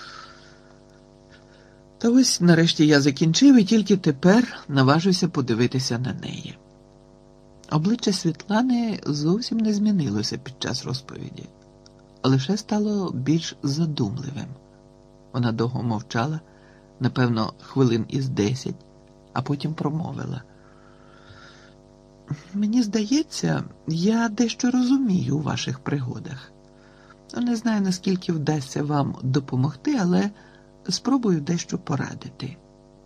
Та ось нарешті я закінчив і тільки тепер наважився подивитися на неї. Обличчя Світлани зовсім не змінилося під час розповіді, лише стало більш задумливим. Вона довго мовчала, напевно, хвилин із десять, а потім промовила. Мені здається, я дещо розумію у ваших пригодах. Не знаю, наскільки вдасться вам допомогти, але спробую дещо порадити.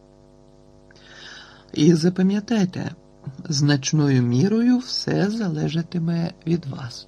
І запам'ятайте, значною мірою все залежатиме від вас.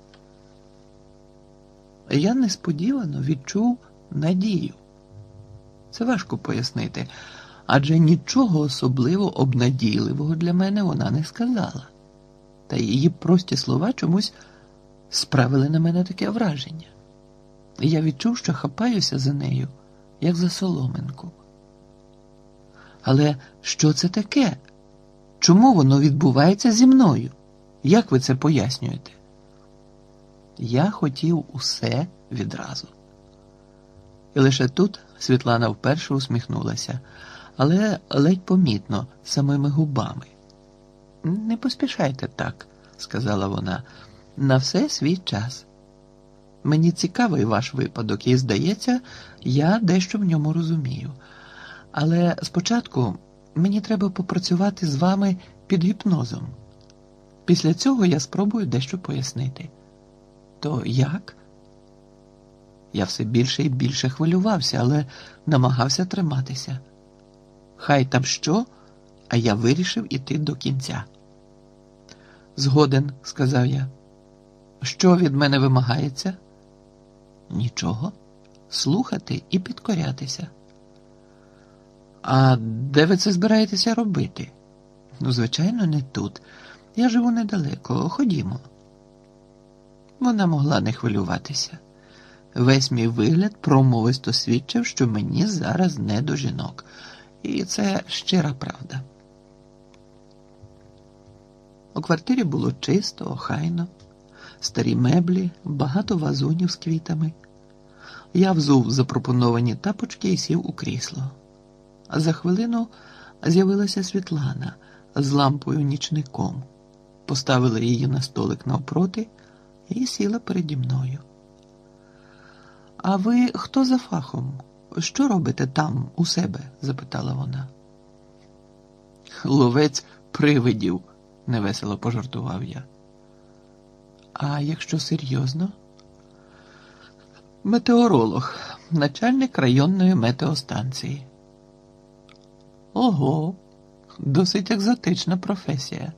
Я несподівано відчув надію. Це важко пояснити, адже нічого особливо обнадійливого для мене вона не сказала. Та її прості слова чомусь справили на мене таке враження. Я відчув, що хапаюся за нею, як за соломинку. Але що це таке? Чому воно відбувається зі мною? Як ви це пояснюєте? Я хотів усе відразу. І лише тут Світлана вперше усміхнулася, але ледь помітно, самими губами. «Не поспішайте так», – сказала вона, – «на все свій час. Мені цікавий ваш випадок, і, здається, я дещо в ньому розумію. Але спочатку мені треба попрацювати з вами під гіпнозом. Після цього я спробую дещо пояснити». «То як?» Я все більше і більше хвилювався, але намагався триматися. Хай там що, а я вирішив іти до кінця. «Згоден», – сказав я. «Що від мене вимагається?» «Нічого. Слухати і підкорятися». «А де ви це збираєтеся робити?» «Ну, звичайно, не тут. Я живу недалеко. Ходімо». Вона могла не хвилюватися. Весь мій вигляд промовисто свідчив, що мені зараз не до жінок. І це щира правда. У квартирі було чисто, охайно, старі меблі, багато вазонів з квітами. Я взув запропоновані тапочки і сів у крісло. А за хвилину з'явилася Світлана з лампою-нічником. Поставила її на столик навпроти і сіла переді мною. «А ви хто за фахом? Що робите там, у себе?» – запитала вона. «Ловець привидів», – невесело пожартував я. «А якщо серйозно?» «Метеоролог, начальник районної метеостанції». «Ого, досить екзотична професія.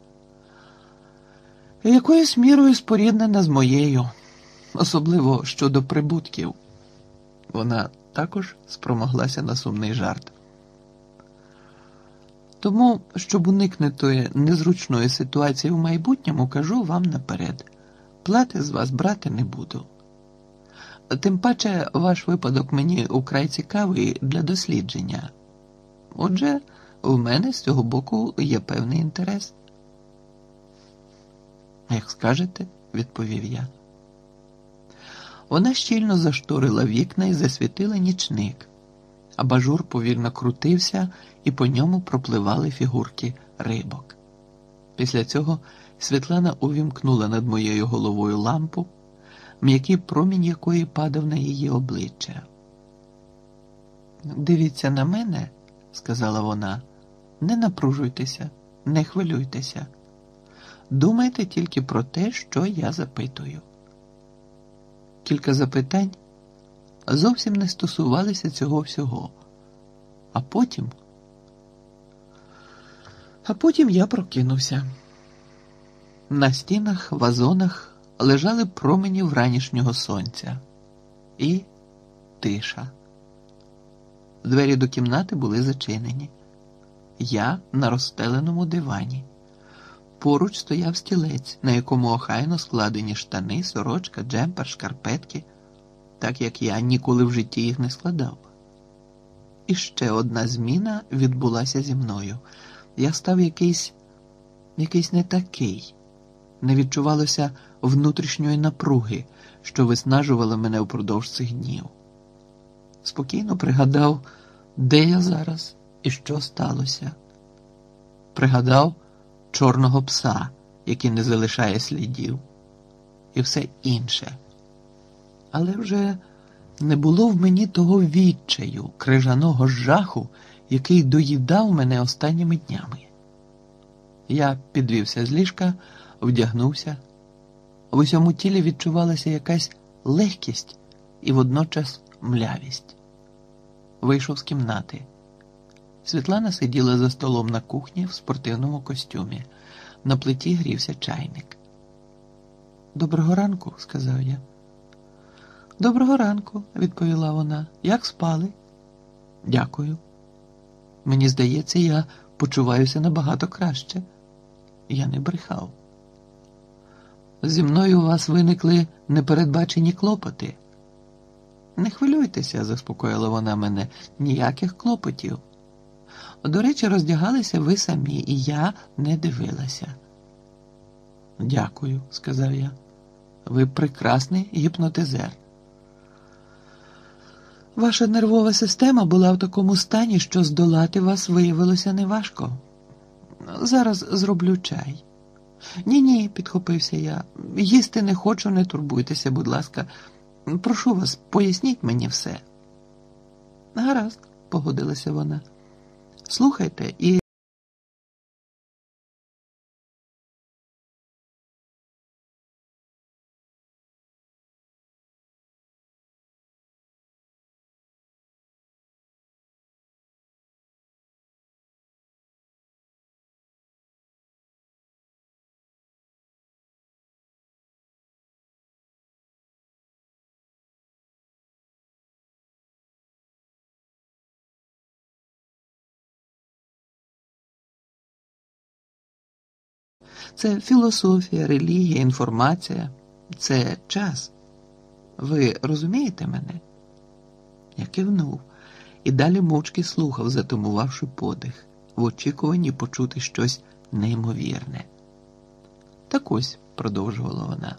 Якоюсь мірою споріднена з моєю, особливо щодо прибутків». Вона також спромоглася на сумний жарт. «Тому, щоб уникнути незручної ситуації в майбутньому, кажу вам наперед, плати з вас брати не буду. Тим паче, ваш випадок мені украй цікавий для дослідження. Отже, в мене з цього боку є певний інтерес». «Як скажете», – відповів я. Вона щільно зашторила вікна і засвітила нічник. Абажур повільно крутився, і по ньому пропливали фігурки рибок. Після цього Світлана увімкнула над моєю головою лампу, м'який промінь якої падав на її обличчя. «Дивіться на мене», – сказала вона, – «не напружуйтеся, не хвилюйтеся. Думайте тільки про те, що я запитую». Кілька запитань зовсім не стосувалися цього всього. А потім... А потім я прокинувся. На стінах, вазонах лежали промені вранішнього сонця. І тиша. Двері до кімнати були зачинені. Я на розстеленому дивані. Поруч стояв стілець, на якому охайно складені штани, сорочка, джемпер, шкарпетки, так як я ніколи в житті їх не складав. І ще одна зміна відбулася зі мною. Я став якийсь, якийсь не такий. Не відчувалося внутрішньої напруги, що виснажувала мене впродовж цих днів. Спокійно пригадав, де я зараз і що сталося. Пригадав чорного пса, який не залишає слідів, і все інше. Але вже не було в мені того відчаю, крижаного жаху, який доїдав мене останніми днями. Я підвівся з ліжка, вдягнувся. В усьому тілі відчувалася якась легкість і водночас млявість. Вийшов з кімнати. Світлана сиділа за столом на кухні в спортивному костюмі. На плиті грівся чайник. «Доброго ранку», – сказав я. «Доброго ранку», – відповіла вона. «Як спали?» «Дякую. Мені здається, я почуваюся набагато краще». Я не брехав. «Зі мною у вас виникли непередбачені клопоти». «Не хвилюйтеся», – заспокоїла вона мене, – «ніяких клопотів. До речі, роздягалися ви самі, і я не дивилася». «Дякую», – сказав я. «Ви прекрасний гіпнотизер». «Ваша нервова система була в такому стані, що здолати вас виявилося неважко. Зараз зроблю чай». «Ні-ні», – підхопився я, – «їсти не хочу, не турбуйтеся, будь ласка. Прошу вас, поясніть мені все». «Гаразд», – погодилася вона. «Слухайте і...» Це філософія, релігія, інформація. Це час. Ви розумієте мене?» Я кивнув і далі мовчки слухав, затамувавши подих, в очікуванні почути щось неймовірне. «Так ось», – продовжувала вона,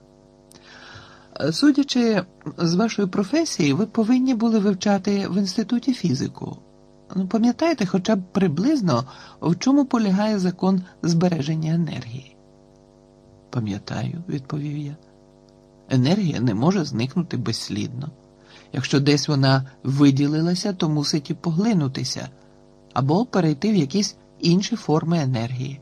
– «судячи з вашої професії, ви повинні були вивчати в інституті фізику. Ну, пам'ятаєте хоча б приблизно, в чому полягає закон збереження енергії?» «Пам'ятаю», – відповів я. «Енергія не може зникнути безслідно. Якщо десь вона виділилася, то мусить і поглинутися, або перейти в якісь інші форми енергії».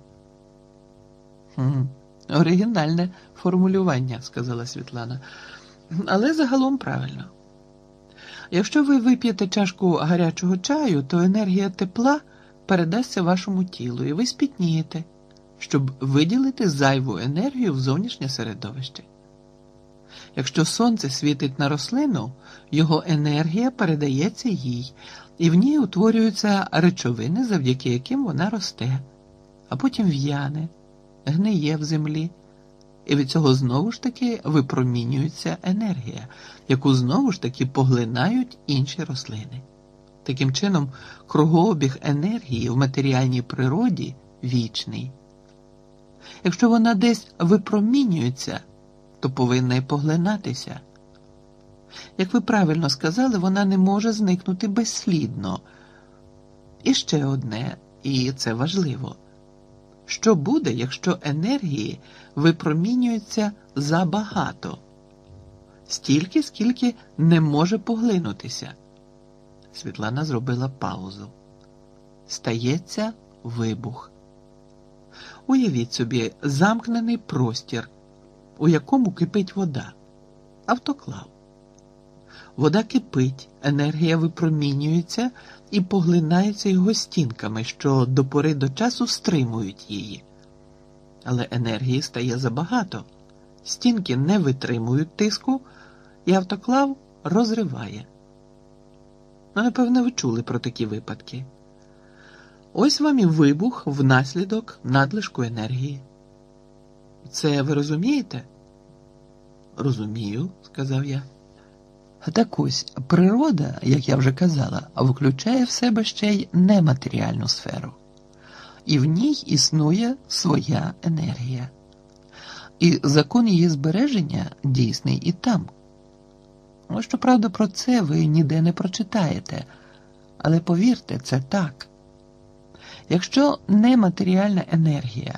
«Хм, оригінальне формулювання», – сказала Світлана. «Але загалом правильно. Якщо ви вип'єте чашку гарячого чаю, то енергія тепла передасться вашому тілу, і ви спітнієте, щоб виділити зайву енергію в зовнішнє середовище. Якщо сонце світить на рослину, його енергія передається їй, і в ній утворюються речовини, завдяки яким вона росте, а потім в'яне, гниє в землі, і від цього знову ж таки випромінюється енергія, яку знову ж таки поглинають інші рослини. Таким чином, кругообіг енергії в матеріальній природі вічний. Якщо вона десь випромінюється, то повинна й поглинатися. Як ви правильно сказали, вона не може зникнути безслідно. І ще одне, і це важливо. Що буде, якщо енергії випромінюється забагато? Стільки, скільки не може поглинутися. Світлана зробила паузу. Стається вибух. Уявіть собі замкнений простір, у якому кипить вода. Автоклав. Вода кипить, енергія випромінюється і поглинається його стінками, що до пори до часу стримують її. Але енергії стає забагато. Стінки не витримують тиску, і автоклав розриває. Ну, напевно, ви чули про такі випадки. Ось вам і вибух внаслідок надлишку енергії. Це ви розумієте? «Розумію», – сказав я. Так ось, природа, як я вже казала, включає в себе ще й нематеріальну сферу. І в ній існує своя енергія. І закон її збереження дійсний і там. Ну, щоправда, про це ви ніде не прочитаєте. Але повірте, це так. Якщо нематеріальна енергія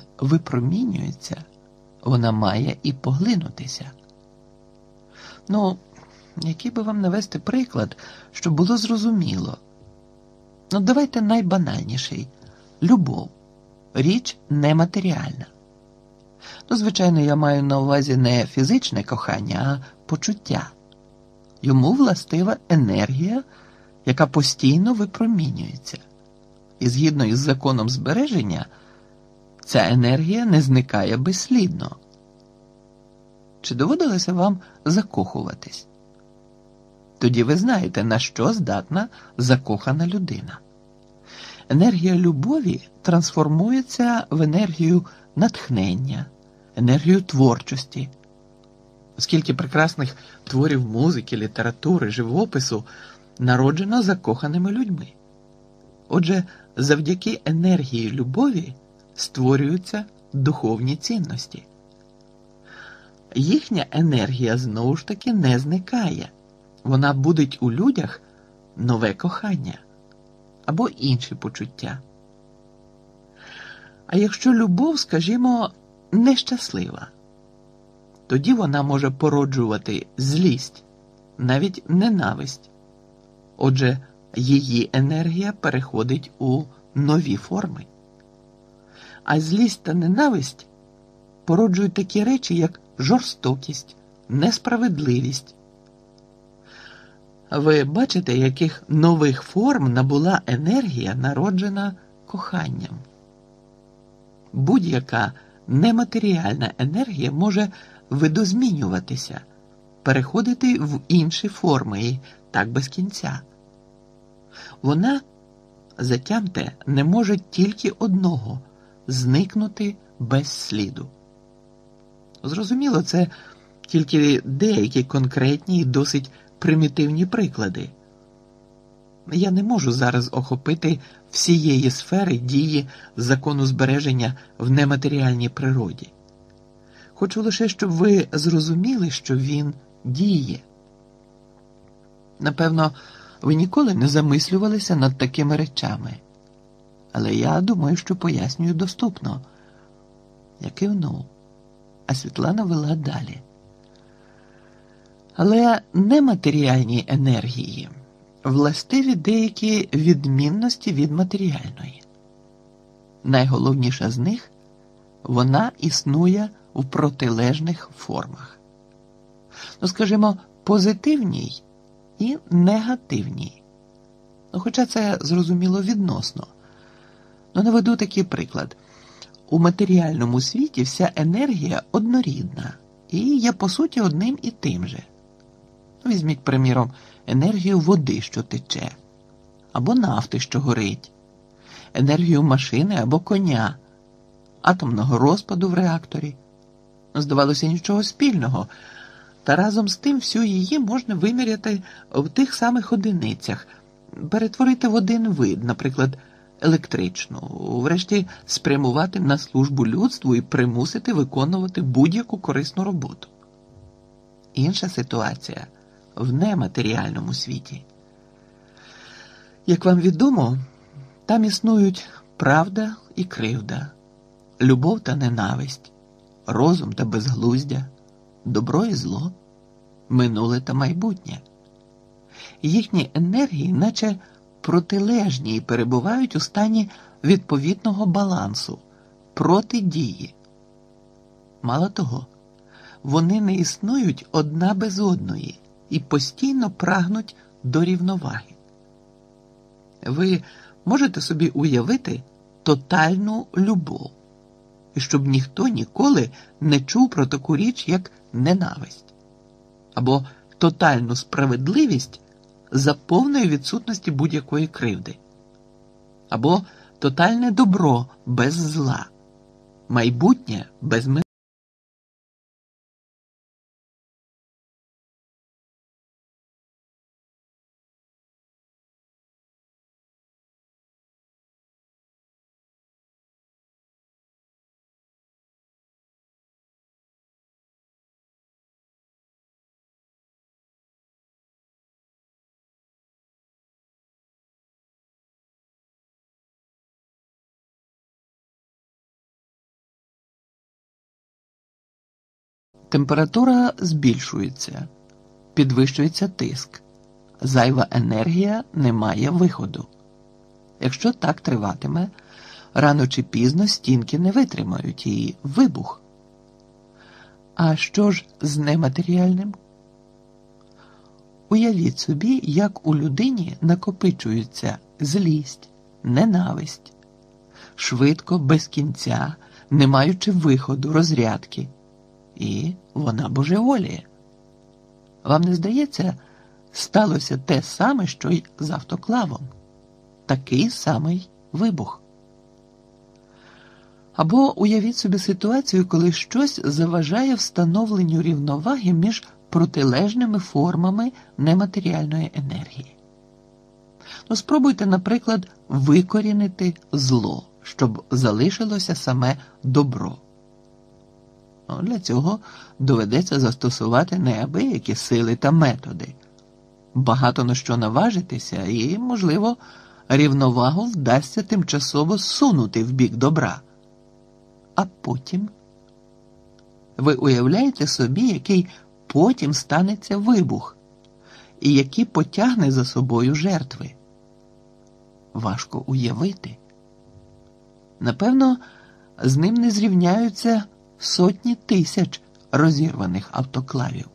випромінюється, вона має і поглинутися. Ну, Який би вам навести приклад, щоб було зрозуміло? Ну, давайте найбанальніший. Любов. Річ нематеріальна. Ну, звичайно, я маю на увазі не фізичне кохання, а почуття. Йому властива енергія, яка постійно випромінюється. І згідно із законом збереження, ця енергія не зникає безслідно. Чи доводилося вам закохуватись? Тоді ви знаєте, на що здатна закохана людина. Енергія любові трансформується в енергію натхнення, енергію творчості. Скільки прекрасних творів музики, літератури, живопису народжено закоханими людьми. Отже, завдяки енергії любові створюються духовні цінності. Їхня енергія знову ж таки не зникає. Вона будить у людях нове кохання або інші почуття. А якщо любов, скажімо, нещаслива, тоді вона може породжувати злість, навіть ненависть. Отже, її енергія переходить у нові форми. А злість та ненависть породжують такі речі, як жорстокість, несправедливість. Ви бачите, яких нових форм набула енергія, народжена коханням. Будь-яка нематеріальна енергія може видозмінюватися, переходити в інші форми і так без кінця. Вона, затямте, не може тільки одного – зникнути без сліду. Зрозуміло, це тільки деякі конкретні і досить примітивні приклади. Я не можу зараз охопити всієї сфери дії закону збереження в нематеріальній природі. Хочу лише, щоб ви зрозуміли, що він діє. Напевно, ви ніколи не замислювалися над такими речами. Але я думаю, що пояснюю доступно. Я кивнув, а Світлана вела далі. Але нематеріальній енергії властиві деякі відмінності від матеріальної. Найголовніша з них – вона існує в протилежних формах. Ну, скажімо, позитивній і негативній. Ну, хоча це, зрозуміло, відносно. Ну, наведу такий приклад. У матеріальному світі вся енергія однорідна і є, по суті, одним і тим же. Візьміть, приміром, енергію води, що тече, або нафти, що горить, енергію машини або коня, атомного розпаду в реакторі. Здавалося, нічого спільного, та разом з тим всю її можна виміряти в тих самих одиницях, перетворити в один вид, наприклад, електричну, врешті спрямувати на службу людству і примусити виконувати будь-яку корисну роботу. Інша ситуація в нематеріальному світі. Як вам відомо, там існують правда і кривда, любов та ненависть, розум та безглуздя, добро і зло, минуле та майбутнє. Їхні енергії наче протилежні і перебувають у стані відповідного балансу, протидії. Мало того, вони не існують одна без одної і постійно прагнуть до рівноваги. Ви можете собі уявити тотальну любов, і щоб ніхто ніколи не чув про таку річ, як ненависть, або тотальну справедливість за повної відсутності будь-якої кривди, або тотальне добро без зла, майбутнє без минулого. Температура збільшується. підвищується тиск. Зайва енергія не має виходу. Якщо так триватиме, рано чи пізно стінки не витримають і вибух. А що ж з нематеріальним? Уявіть собі, як у людині накопичується злість, ненависть, швидко, без кінця, не маючи виходу, розрядки. І вона божеволіє. Вам не здається, сталося те саме, що й з автоклавом? Такий самий вибух. Або уявіть собі ситуацію, коли щось заважає встановленню рівноваги між протилежними формами нематеріальної енергії. Ну, спробуйте, наприклад, викорінити зло, щоб залишилося саме добро. Ну, для цього доведеться застосувати неабиякі сили та методи. Багато на що наважитися і, можливо, рівновагу вдасться тимчасово зсунути в бік добра. А потім? Ви уявляєте собі, який потім станеться вибух, і які потягне за собою жертви? Важко уявити. Напевно, з ним не зрівняються сотні тисяч розірваних автоклавів.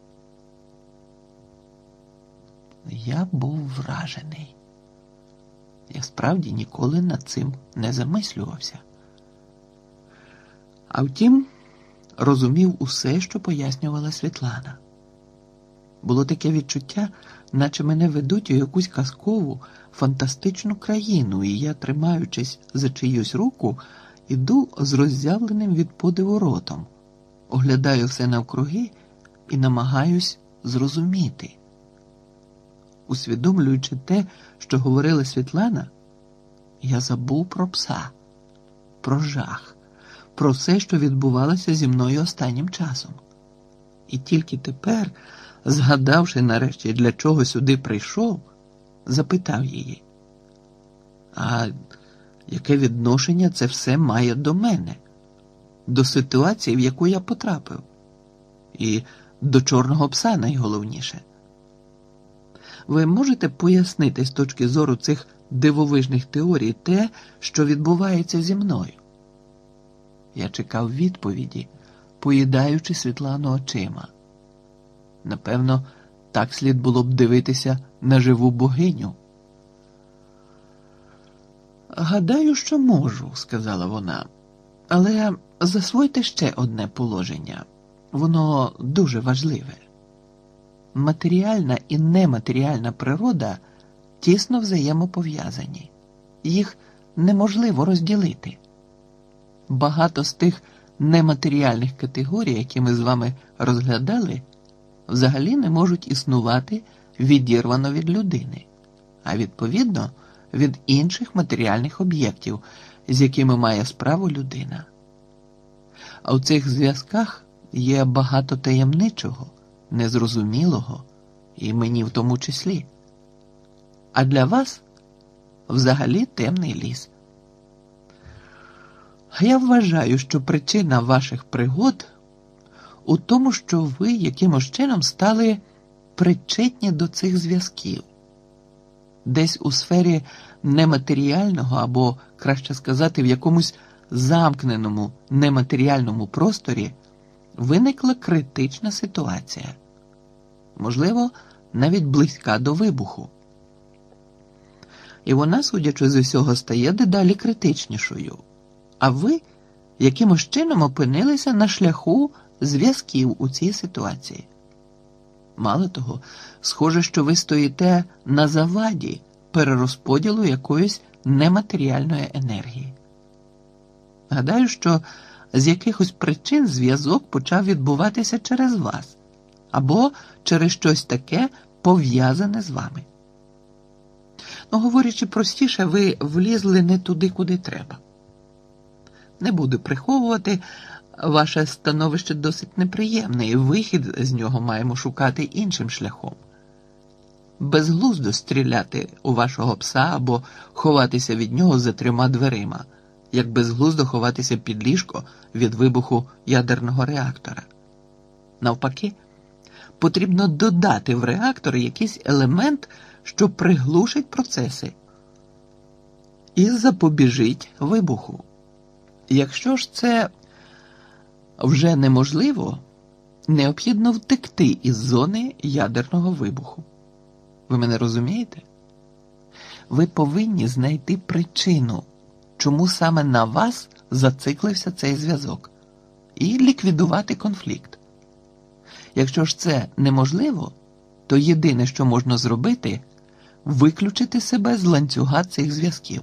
Я був вражений. Я справді ніколи над цим не замислювався. А втім, розумів усе, що пояснювала Світлана. Було таке відчуття, наче мене ведуть у якусь казкову, фантастичну країну, і я, тримаючись за чиюсь руку, іду з роззявленим від подиву ротом, оглядаю все навкруги і намагаюсь зрозуміти. Усвідомлюючи те, що говорила Світлана, я забув про пса, про жах, про все, що відбувалося зі мною останнім часом. І тільки тепер, згадавши нарешті, для чого сюди прийшов, запитав її: а яке відношення це все має до мене, до ситуації, в яку я потрапив, і до чорного пса найголовніше? Ви можете пояснити з точки зору цих дивовижних теорій те, що відбувається зі мною? Я чекав відповіді, поїдаючи Світлану очима. Напевно, так слід було б дивитися на живу богиню. «Гадаю, що можу», – сказала вона. «Але засвойте ще одне положення. Воно дуже важливе. Матеріальна і нематеріальна природа тісно взаємопов'язані. Їх неможливо розділити. Багато з тих нематеріальних категорій, які ми з вами розглядали, взагалі не можуть існувати відірвано від людини, а відповідно від інших матеріальних об'єктів, з якими має справу людина. А в цих зв'язках є багато таємничого, незрозумілого, і мені в тому числі. А для вас взагалі темний ліс. Я вважаю, що причина ваших пригод у тому, що ви якимось чином стали причетні до цих зв'язків. Десь у сфері нематеріального, або, краще сказати, в якомусь замкненому нематеріальному просторі виникла критична ситуація. Можливо, навіть близька до вибуху. І вона, судячи з усього, стає дедалі критичнішою. А ви якимось чином опинилися на шляху зв'язків у цій ситуації. Мало того, схоже, що ви стоїте на заваді перерозподілу якоїсь нематеріальної енергії. Гадаю, що з якихось причин зв'язок почав відбуватися через вас або через щось таке, пов'язане з вами. Ну, говорячи простіше, ви влізли не туди, куди треба. Не буду приховувати, ваше становище досить неприємне, і вихід з нього маємо шукати іншим шляхом. Безглуздо стріляти у вашого пса або ховатися від нього за трьома дверима, як безглуздо ховатися під ліжко від вибуху ядерного реактора. Навпаки, потрібно додати в реактор якийсь елемент, що приглушить процеси і запобіжить вибуху. Якщо ж це вже неможливо, необхідно втекти із зони ядерного вибуху. Ви мене розумієте? Ви повинні знайти причину, чому саме на вас зациклився цей зв'язок, і ліквідувати конфлікт. Якщо ж це неможливо, то єдине, що можна зробити – виключити себе з ланцюга цих зв'язків.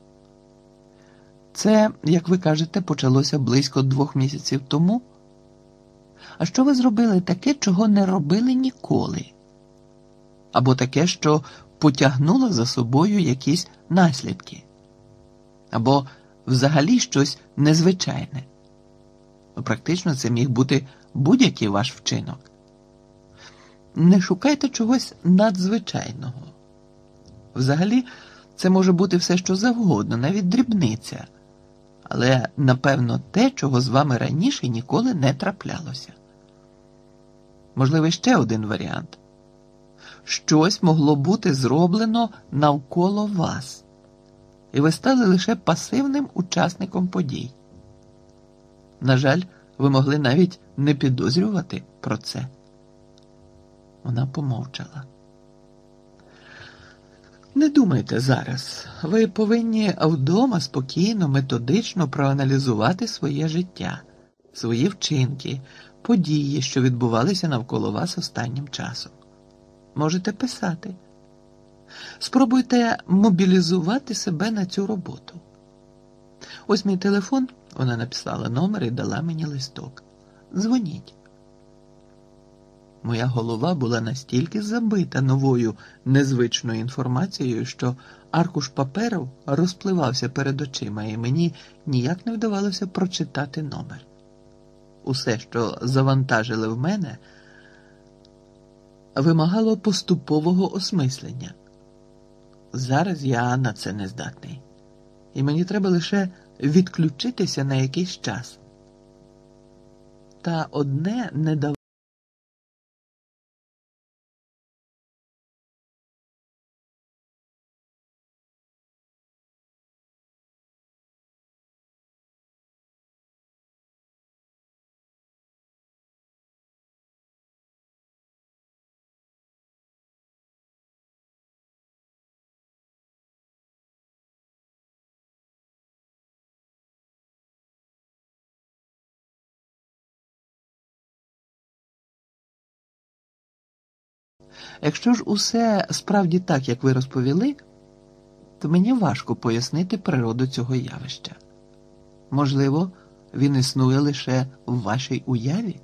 Це, як ви кажете, почалося близько двох місяців тому? А що ви зробили таке, чого не робили ніколи? Або таке, що потягнуло за собою якісь наслідки? Або взагалі щось незвичайне? Практично це міг бути будь-який ваш вчинок. Не шукайте чогось надзвичайного. Взагалі, це може бути все, що завгодно, навіть дрібниця. Але, напевно, те, чого з вами раніше ніколи не траплялося. Можливо, ще один варіант. Щось могло бути зроблено навколо вас, і ви стали лише пасивним учасником подій. На жаль, ви могли навіть не підозрювати про це. Вона помовчала. Не думайте зараз. Ви повинні вдома спокійно, методично проаналізувати своє життя, свої вчинки, події, що відбувалися навколо вас останнім часом. Можете писати. Спробуйте мобілізувати себе на цю роботу. Ось мій телефон, вона написала номер і дала мені листок. Дзвоніть. Моя голова була настільки забита новою незвичною інформацією, що аркуш паперу розпливався перед очима, і мені ніяк не вдавалося прочитати номер. Усе, що завантажили в мене, вимагало поступового осмислення. Зараз я на це не здатний. І мені треба лише відключитися на якийсь час. Та одне не давало. Якщо ж усе справді так, як ви розповіли, то мені важко пояснити природу цього явища. Можливо, він існує лише в вашій уяві?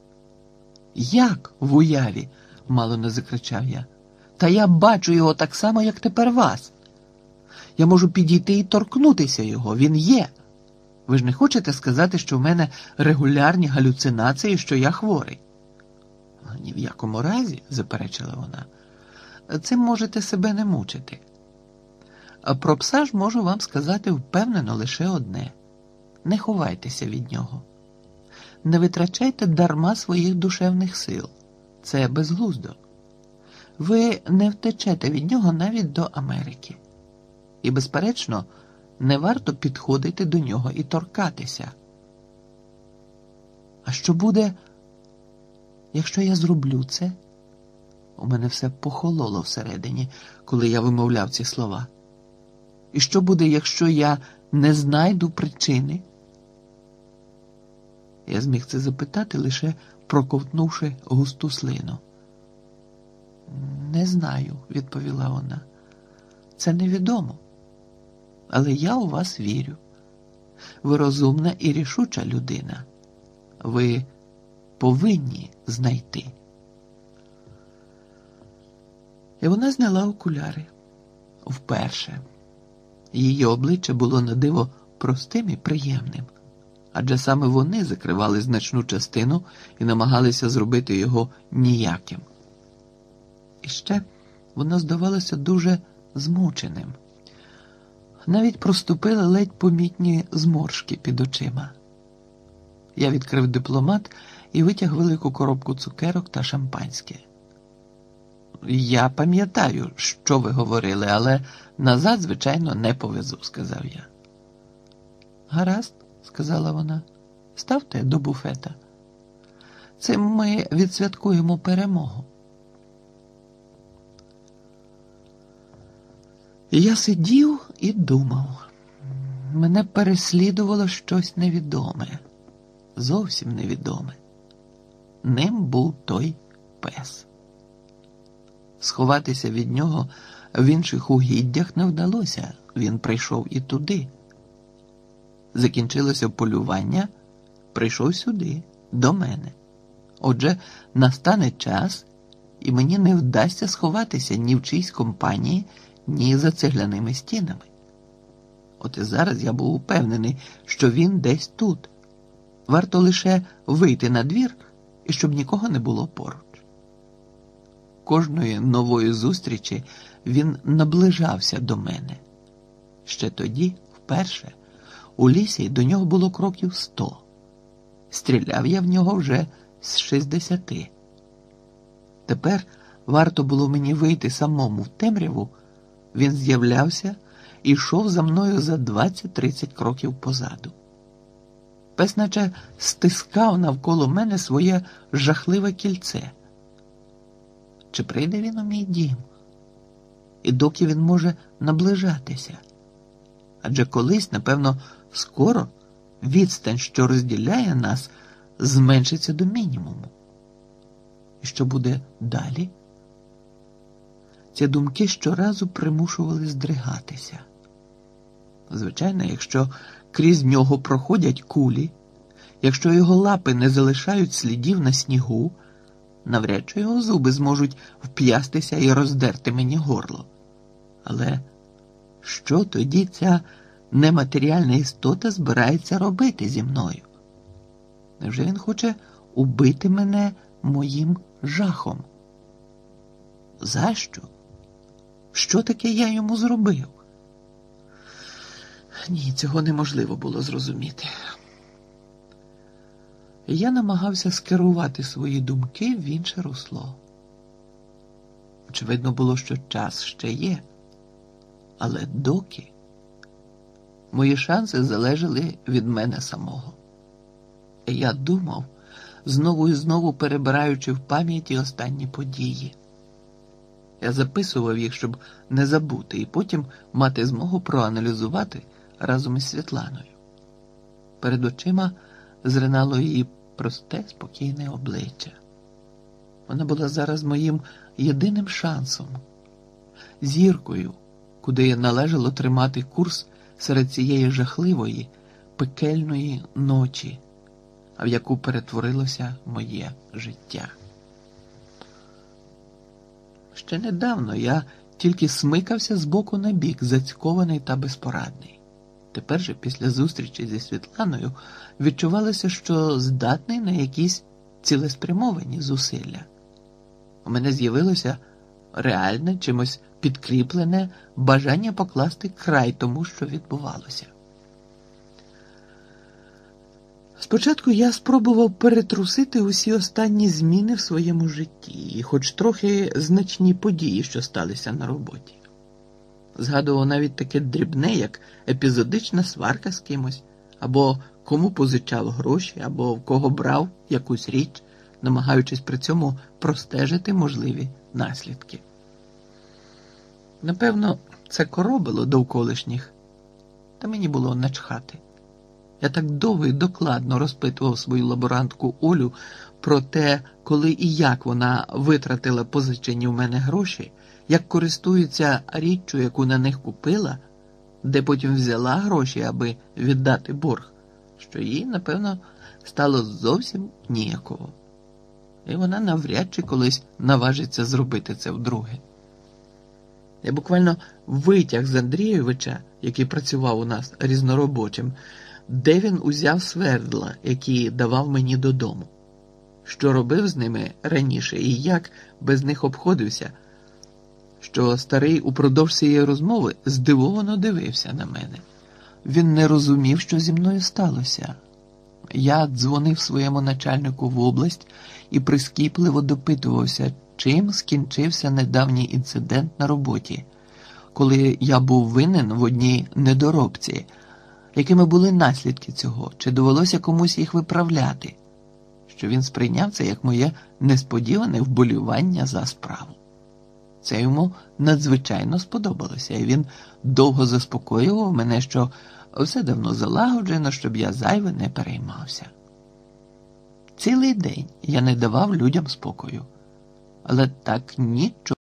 Як в уяві? Мало не закричав я. Та я бачу його так само, як тепер вас. Я можу підійти і торкнутися його, він є. Ви ж не хочете сказати, що в мене регулярні галюцинації, що я хворий? Ні в якому разі, заперечила вона, цим можете себе не мучити. А про пса ж можу вам сказати впевнено лише одне. Не ховайтеся від нього. Не витрачайте дарма своїх душевних сил. Це безглуздо. Ви не втечете від нього навіть до Америки. І, безперечно, не варто підходити до нього і торкатися. А що буде, якщо я зроблю це? У мене все похололо всередині, коли я вимовляв ці слова. І що буде, якщо я не знайду причини? Я зміг це запитати, лише проковтнувши густу слину. «Не знаю», – відповіла вона. «Це невідомо. Але я у вас вірю. Ви розумна і рішуча людина. Ви повинні знайти». І вона зняла окуляри. Вперше. Її обличчя було на диво простим і приємним. Адже саме вони закривали значну частину і намагалися зробити його ніяким. І ще воно здавалося дуже змученим. Навіть проступили ледь помітні зморшки під очима. Я відкрив дипломат і витяг велику коробку цукерок та шампанське. «Я пам'ятаю, що ви говорили, але назад, звичайно, не повезу», – сказав я. «Гаразд», – сказала вона, – «ставте до буфета. Цим ми відсвяткуємо перемогу». Я сидів і думав. Мене переслідувало щось невідоме, зовсім невідоме. Ним був той пес. Сховатися від нього в інших угіддях не вдалося, він прийшов і туди. Закінчилося полювання, прийшов сюди, до мене. Отже, настане час, і мені не вдасться сховатися ні в чиїсь компанії, ні за цегляними стінами. От і зараз я був упевнений, що він десь тут. Варто лише вийти на двір, і щоб нікого не було поруч. Кожної нової зустрічі він наближався до мене. Ще тоді, вперше, у лісі до нього було кроків сто. Стріляв я в нього вже з шістдесяти. Тепер варто було мені вийти самому в темряву, він з'являвся і йшов за мною за двадцять-тридцять кроків позаду. Пес наче стискав навколо мене своє жахливе кільце. Чи прийде він у мій дім? І доки він може наближатися? Адже колись, напевно, скоро відстань, що розділяє нас, зменшиться до мінімуму. І що буде далі? Ці думки щоразу примушували здригатися. Звичайно, якщо крізь нього проходять кулі, якщо його лапи не залишають слідів на снігу, навряд чи його зуби зможуть вп'ястися і роздерти мені горло. Але що тоді ця нематеріальна істота збирається робити зі мною? Невже він хоче убити мене моїм жахом? За що? Що таке я йому зробив? Ні, цього неможливо було зрозуміти. Я намагався скерувати свої думки в інше русло. Очевидно було, що час ще є. Але доки? Мої шанси залежали від мене самого. І я думав, знову і знову перебираючи в пам'яті останні події. Я записував їх, щоб не забути, і потім мати змогу проаналізувати разом із Світланою. Перед очима зринало її просте, спокійне обличчя. Вона була зараз моїм єдиним шансом, зіркою, куди належало тримати курс серед цієї жахливої, пекельної ночі, в яку перетворилося моє життя. Ще недавно я тільки смикався з боку на бік, зацькований та безпорадний. Тепер же, після зустрічі зі Світланою, відчувалося, що здатний на якісь цілеспрямовані зусилля. У мене з'явилося реальне, чимось підкріплене бажання покласти край тому, що відбувалося. Спочатку я спробував перетрусити усі останні зміни в своєму житті, і хоч трохи значні події, що сталися на роботі. Згадував навіть таке дрібне, як епізодична сварка з кимось, або кому позичав гроші, або в кого брав якусь річ, намагаючись при цьому простежити можливі наслідки. Напевно, це коробило довколишніх, та мені було начхати. Я так довго і докладно розпитував свою лаборантку Олю про те, коли і як вона витратила позичені в мене гроші, як користується річчю, яку на них купила, де потім взяла гроші, аби віддати борг, що їй, напевно, стало зовсім ніяково. І вона навряд чи колись наважиться зробити це вдруге. Я буквально витяг з Андрійовича, який працював у нас різноробочим, де він узяв свердла, які давав мені додому, що робив з ними раніше і як без них обходився, що старий упродовж цієї розмови здивовано дивився на мене. Він не розумів, що зі мною сталося. Я дзвонив своєму начальнику в область і прискіпливо допитувався, чим скінчився недавній інцидент на роботі, коли я був винен в одній недоробці, якими були наслідки цього, чи довелося комусь їх виправляти, що він сприйняв це як моє несподіване вболівання за справу. Це йому надзвичайно сподобалося, і він довго заспокоював мене, що все давно залагоджено, щоб я зайве не переймався. Цілий день я не давав людям спокою, але так нічого.